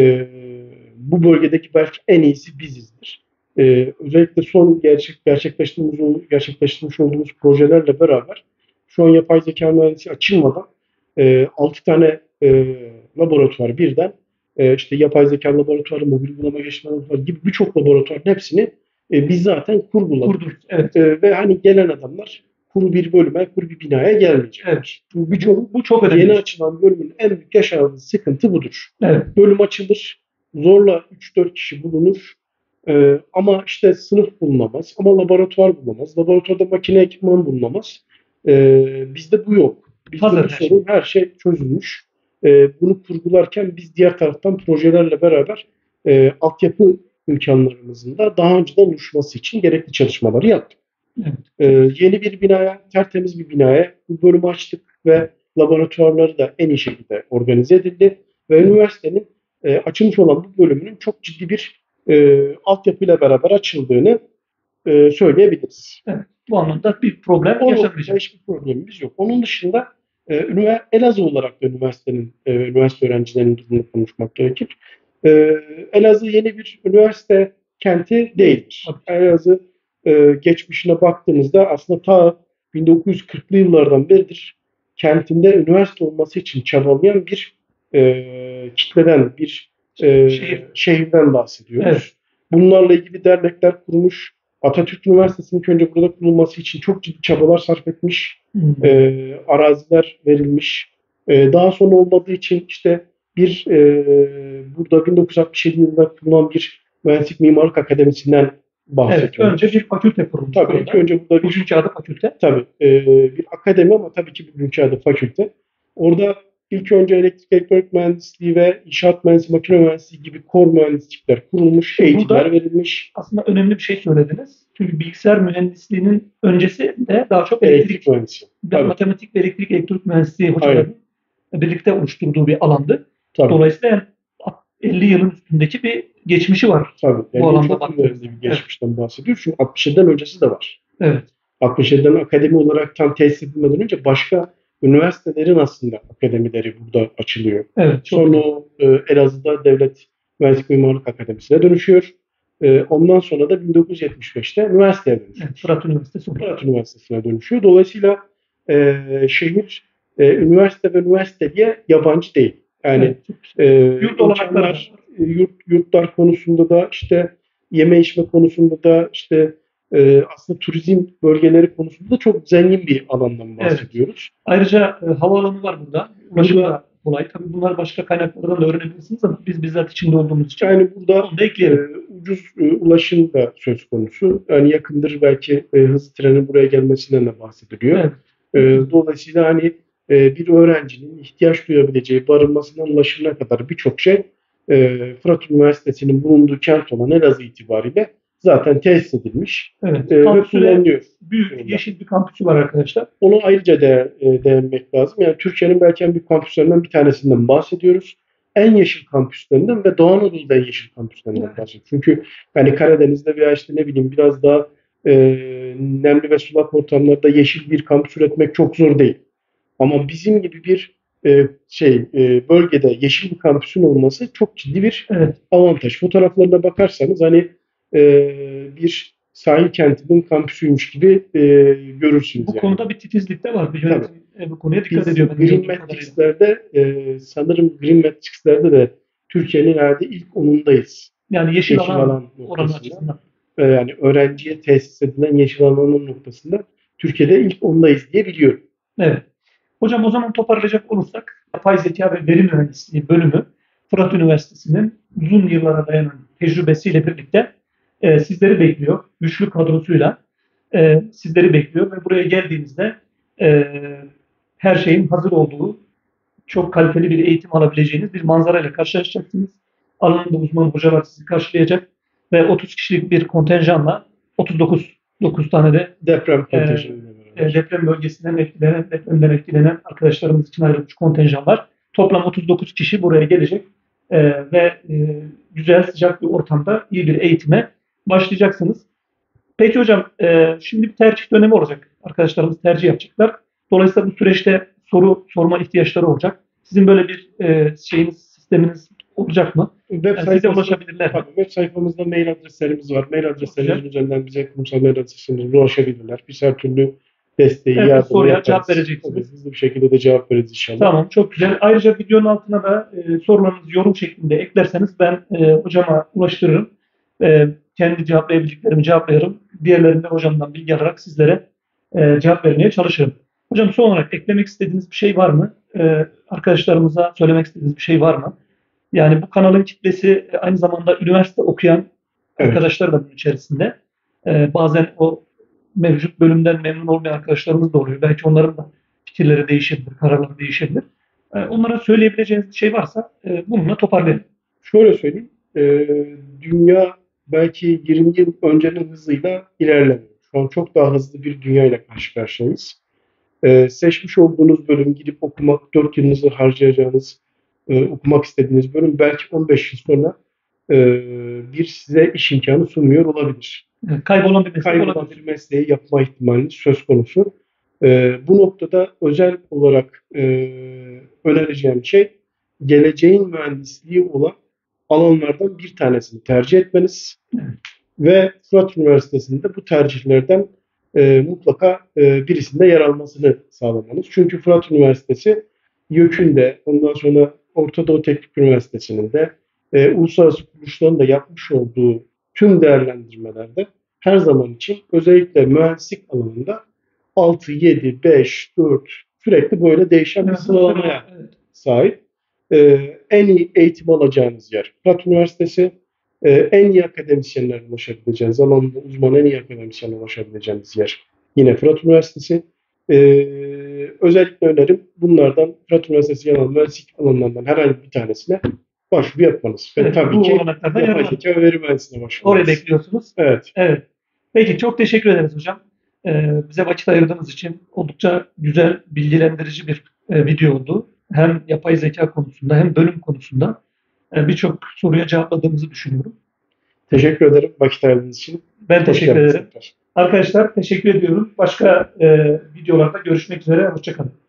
Speaker 2: bu bölgedeki belki en iyisi bizizdir. Özellikle son gerçekleştirmiş olduğumuz projelerle beraber şu an yapay zeka mühendisi açılmadan 6 tane laboratuvar birden işte yapay zeka laboratuvarı, mobil uygulama geliştirme laboratuvarı gibi birçok laboratuvarın hepsini biz zaten kurguladık.
Speaker 1: Kurduk. Evet.
Speaker 2: Ve hani gelen adamlar kuru bir bölüme, kuru bir binaya gelmeyecek.
Speaker 1: Evet.
Speaker 2: Bu çok önemli. Yeni açılan bölümün en büyük yaşadığı sıkıntı budur.
Speaker 1: Evet.
Speaker 2: Bölüm açılır, zorla 3-4 kişi bulunur. Ama işte sınıf bulunamaz, ama laboratuvar bulunamaz. Laboratuvarda makine ekipman bulunamaz. Bizde bu yok. Bizde
Speaker 1: Hazır
Speaker 2: bu sorun, her şey çözülmüş. Bunu kurgularken biz diğer taraftan projelerle beraber altyapı imkanlarımızın da daha önceden oluşması için gerekli çalışmaları yaptık. Yeni bir binaya, tertemiz bir binaya bu bölümü açtık ve laboratuvarları da en iyi şekilde organize edildi. Ve üniversitenin açılmış olan bu bölümünün çok ciddi bir altyapıyla beraber açıldığını söyleyebiliriz.
Speaker 1: Evet. Bu anlamda bir problem yaşanmayacak.
Speaker 2: Hiçbir problemimiz yok. Onun dışında Elazığ olarak da üniversite öğrencilerinin durumunu konuşmak gerekir. Elazığ yeni bir üniversite kenti değildir. Elazığ geçmişine baktığınızda aslında ta 1940'lı yıllardan beridir kentinde üniversite olması için çabalayan bir kitleden, bir şehirden bahsediyoruz. Evet. Bunlarla ilgili dernekler kurmuş. Atatürk Üniversitesi'nin ilk önce burada kurulması için çok ciddi çabalar sarf etmiş. Araziler verilmiş. Daha sonra olmadığı için işte burada 1967 yılında kurulan bir Mühendislik Mimarlık Akademisi'nden bahsediyoruz.
Speaker 1: Evet, önce bir fakülte kurulmuş.
Speaker 2: Tabii ilk önce burada
Speaker 1: bugünkü adı fakülte.
Speaker 2: Tabii bir akademi ama tabii ki bugünkü adı fakülte. Orada ilk önce elektrik elektronik mühendisliği ve inşaat mühendisliği, makine mühendisliği gibi core mühendislikler kurulmuş, eğitimler verilmiş.
Speaker 1: Aslında önemli bir şey söylediniz. Çünkü bilgisayar mühendisliğinin öncesi de daha çok elektrik
Speaker 2: mühendisliği.
Speaker 1: Matematik ve elektrik elektronik mühendisliği hocalarının birlikte oluşturduğu bir alandı.
Speaker 2: Tabii.
Speaker 1: Dolayısıyla 50 yılın üstündeki bir geçmişi var.
Speaker 2: Tabii. Yani
Speaker 1: bu alanda
Speaker 2: çok bir geçmişten bahsediyor. Çünkü 67'den öncesi de var.
Speaker 1: Evet.
Speaker 2: 67'den akademi olarak tam tesis edilmeden önce başka üniversitelerin aslında akademileri burada açılıyor.
Speaker 1: Evet,
Speaker 2: sonra Elazığ'da Devlet Mühendislik Mimarlık Akademisi'ne dönüşüyor. Ondan sonra da 1975'te üniversiteye dönüşüyor.
Speaker 1: Evet, Fırat Üniversitesi.
Speaker 2: Fırat Üniversitesi'ne dönüşüyor. Dolayısıyla şehir üniversite ve üniversite diye yabancı değil. Yani
Speaker 1: yurt olanaklar,
Speaker 2: yurtlar konusunda da işte yeme içme konusunda da işte aslında turizm bölgeleri konusunda da çok zengin bir alandan bahsediyoruz.
Speaker 1: Evet. Ayrıca havaalanı var burada. Ulaşım da kolay. Tabii bunlar başka kaynaklardan da öğrenebilirsiniz ama biz bizzat içinde olduğumuz için
Speaker 2: yani burada ucuz ulaşım da söz konusu. Yani yakındır belki hızlı trenin buraya gelmesinden de bahsediliyor. Evet. Dolayısıyla hani bir öğrencinin ihtiyaç duyabileceği barınmasından ulaşımına kadar birçok şey Fırat Üniversitesi'nin bulunduğu kent olan Elazığ itibariyle zaten tesis edilmiş.
Speaker 1: Evet.
Speaker 2: Ve kullanılıyor.
Speaker 1: Büyük yeşil bir kampüsü var arkadaşlar.
Speaker 2: Onu ayrıca değinmek lazım. Yani Türkiye'nin belki en büyük kampüslerinden bir tanesinden bahsediyoruz. En yeşil kampüslerinden ve Doğu Anadolu'da en yeşil kampüslerinden bahsediyoruz. Çünkü yani Karadeniz'de veya işte ne bileyim biraz daha nemli ve sulak ortamlarda yeşil bir kampüs üretmek çok zor değil. Ama bizim gibi bir bölgede yeşil bir kampüsün olması çok ciddi bir avantaj. Fotoğraflarına bakarsanız hani bir sahil kentinin kampüsüymüş gibi görürsünüz.
Speaker 1: Bu konuda bir titizlik de var. Bu konuya dikkat
Speaker 2: ediyor.
Speaker 1: Green
Speaker 2: Matrix'lerde sanırım Green Matrix'lerde de Türkiye'nin herhalde ilk 10'undayız.
Speaker 1: Yani yeşil alan oranı açısından.
Speaker 2: Yani öğrenciye tesis edilen yeşil alanın noktasında Türkiye'de ilk 10'dayız diye biliyorum.
Speaker 1: Evet. Hocam o zaman toparlayacak olursak yapay zeka ve veri mühendisliği bölümü Fırat Üniversitesi'nin uzun yıllara dayanan tecrübesiyle birlikte sizleri bekliyor. Güçlü kadrosuyla sizleri bekliyor ve buraya geldiğinizde her şeyin hazır olduğu, çok kaliteli bir eğitim alabileceğiniz bir manzarayla karşılaşacaksınız. Alanında uzman hocalar sizi karşılayacak ve 30 kişilik bir kontenjanla 9 tane de
Speaker 2: deprem kontenjanıyla beraber.
Speaker 1: deprem bölgesinden etkilenen, depremden etkilenen arkadaşlarımız için ayrılmış kontenjan var. Toplam 39 kişi buraya gelecek ve güzel, sıcak bir ortamda iyi bir eğitime başlayacaksınız. Peki hocam, şimdi bir tercih dönemi olacak. Arkadaşlarımız tercih yapacaklar. Dolayısıyla bu süreçte soru sorma ihtiyaçları olacak. Sizin böyle bir sisteminiz olacak mı?
Speaker 2: Web
Speaker 1: Size
Speaker 2: sayfamızda,
Speaker 1: ulaşabilirler mi?
Speaker 2: tabii web sayfamızda mail adreslerimiz var. Mail adreslerimiz
Speaker 1: Güzel.
Speaker 2: üzerinden bize kurumsal mail adreslerimize ulaşabilirler. Biz her türlü desteği,
Speaker 1: Her bir
Speaker 2: yardımı
Speaker 1: soruya
Speaker 2: yaparız.
Speaker 1: cevap vereceksiniz.
Speaker 2: Tabii, hızlı bir şekilde de cevap veririz inşallah.
Speaker 1: Tamam, çok güzel. Ayrıca videonun altına da sorularınızı yorum şeklinde eklerseniz ben hocama ulaştırırım. Kendi cevaplayabildiklerimi cevaplarım. Diğerlerinde hocamdan bilgi alarak sizlere cevap vermeye çalışırım. Hocam, son olarak eklemek istediğiniz bir şey var mı? Arkadaşlarımıza söylemek istediğiniz bir şey var mı? Yani bu kanalın kitlesi aynı zamanda üniversite okuyan
Speaker 2: Evet.
Speaker 1: arkadaşlar da bunun içerisinde. Bazen o mevcut bölümden memnun olmayan arkadaşlarımız da oluyor. Belki onların da fikirleri değişebilir, kararları değişebilir. Onlara söyleyebileceğiniz bir şey varsa bununla toparlayalım.
Speaker 2: Şöyle söyleyeyim. Dünya belki 20 yıl öncenin hızıyla ilerlemiyor. Şu an çok daha hızlı bir dünyayla karşı karşıyayız. Seçmiş olduğunuz bölüm, gidip okumak, 4 yılınızı harcayacağınız, okumak istediğiniz bölüm belki 15 yıl sonra bir size iş imkanı sunmuyor olabilir.
Speaker 1: Kaybolan bir meslek
Speaker 2: Kaybolan
Speaker 1: olabilir.
Speaker 2: bir mesleği yapma ihtimaliniz söz konusu. Bu noktada özel olarak önereceğim şey, geleceğin mühendisliği olan alanlardan bir tanesini tercih etmeniz
Speaker 1: Evet.
Speaker 2: ve Fırat Üniversitesi'nde bu tercihlerden mutlaka birisinde yer almasını sağlamanız. Çünkü Fırat Üniversitesi YÖK'ün, ondan sonra Orta Doğu Teknik Üniversitesi'nin de uluslararası kuruluşların da yapmış olduğu tüm değerlendirmelerde her zaman için özellikle mühendislik alanında 6, 7, 5, 4 sürekli böyle değişen bir sıralamaya sahip. En iyi eğitim alacağınız yer Fırat Üniversitesi. En iyi akademisyenlere ulaşabileceğiniz, alanında uzman en iyi akademisyenlere ulaşabileceğiniz yer yine Fırat Üniversitesi. Özellikle önerim bunlardan, Fırat Üniversitesi Yanal Mühendislik alanlarından herhangi bir tanesine başvuru yapmanız.
Speaker 1: Evet,
Speaker 2: Ve tabii
Speaker 1: bu
Speaker 2: ki
Speaker 1: olanaklardan
Speaker 2: yapay
Speaker 1: yararlanın.
Speaker 2: zeka ve veri mühendisliğine başvurmanız.
Speaker 1: Oraya bekliyorsunuz.
Speaker 2: Evet.
Speaker 1: Evet. Peki, çok teşekkür ederiz hocam. Bize vakit ayırdığınız için oldukça güzel, bilgilendirici bir video oldu. Hem yapay zeka konusunda hem bölüm konusunda birçok soruya cevapladığımızı düşünüyorum.
Speaker 2: Teşekkür ederim vakit ayırdığınız için.
Speaker 1: Ben
Speaker 2: Hoş
Speaker 1: teşekkür
Speaker 2: geldiniz
Speaker 1: ederim.
Speaker 2: tekrar.
Speaker 1: Arkadaşlar, teşekkür ediyorum. Başka videolarda görüşmek üzere. Hoşça kalın.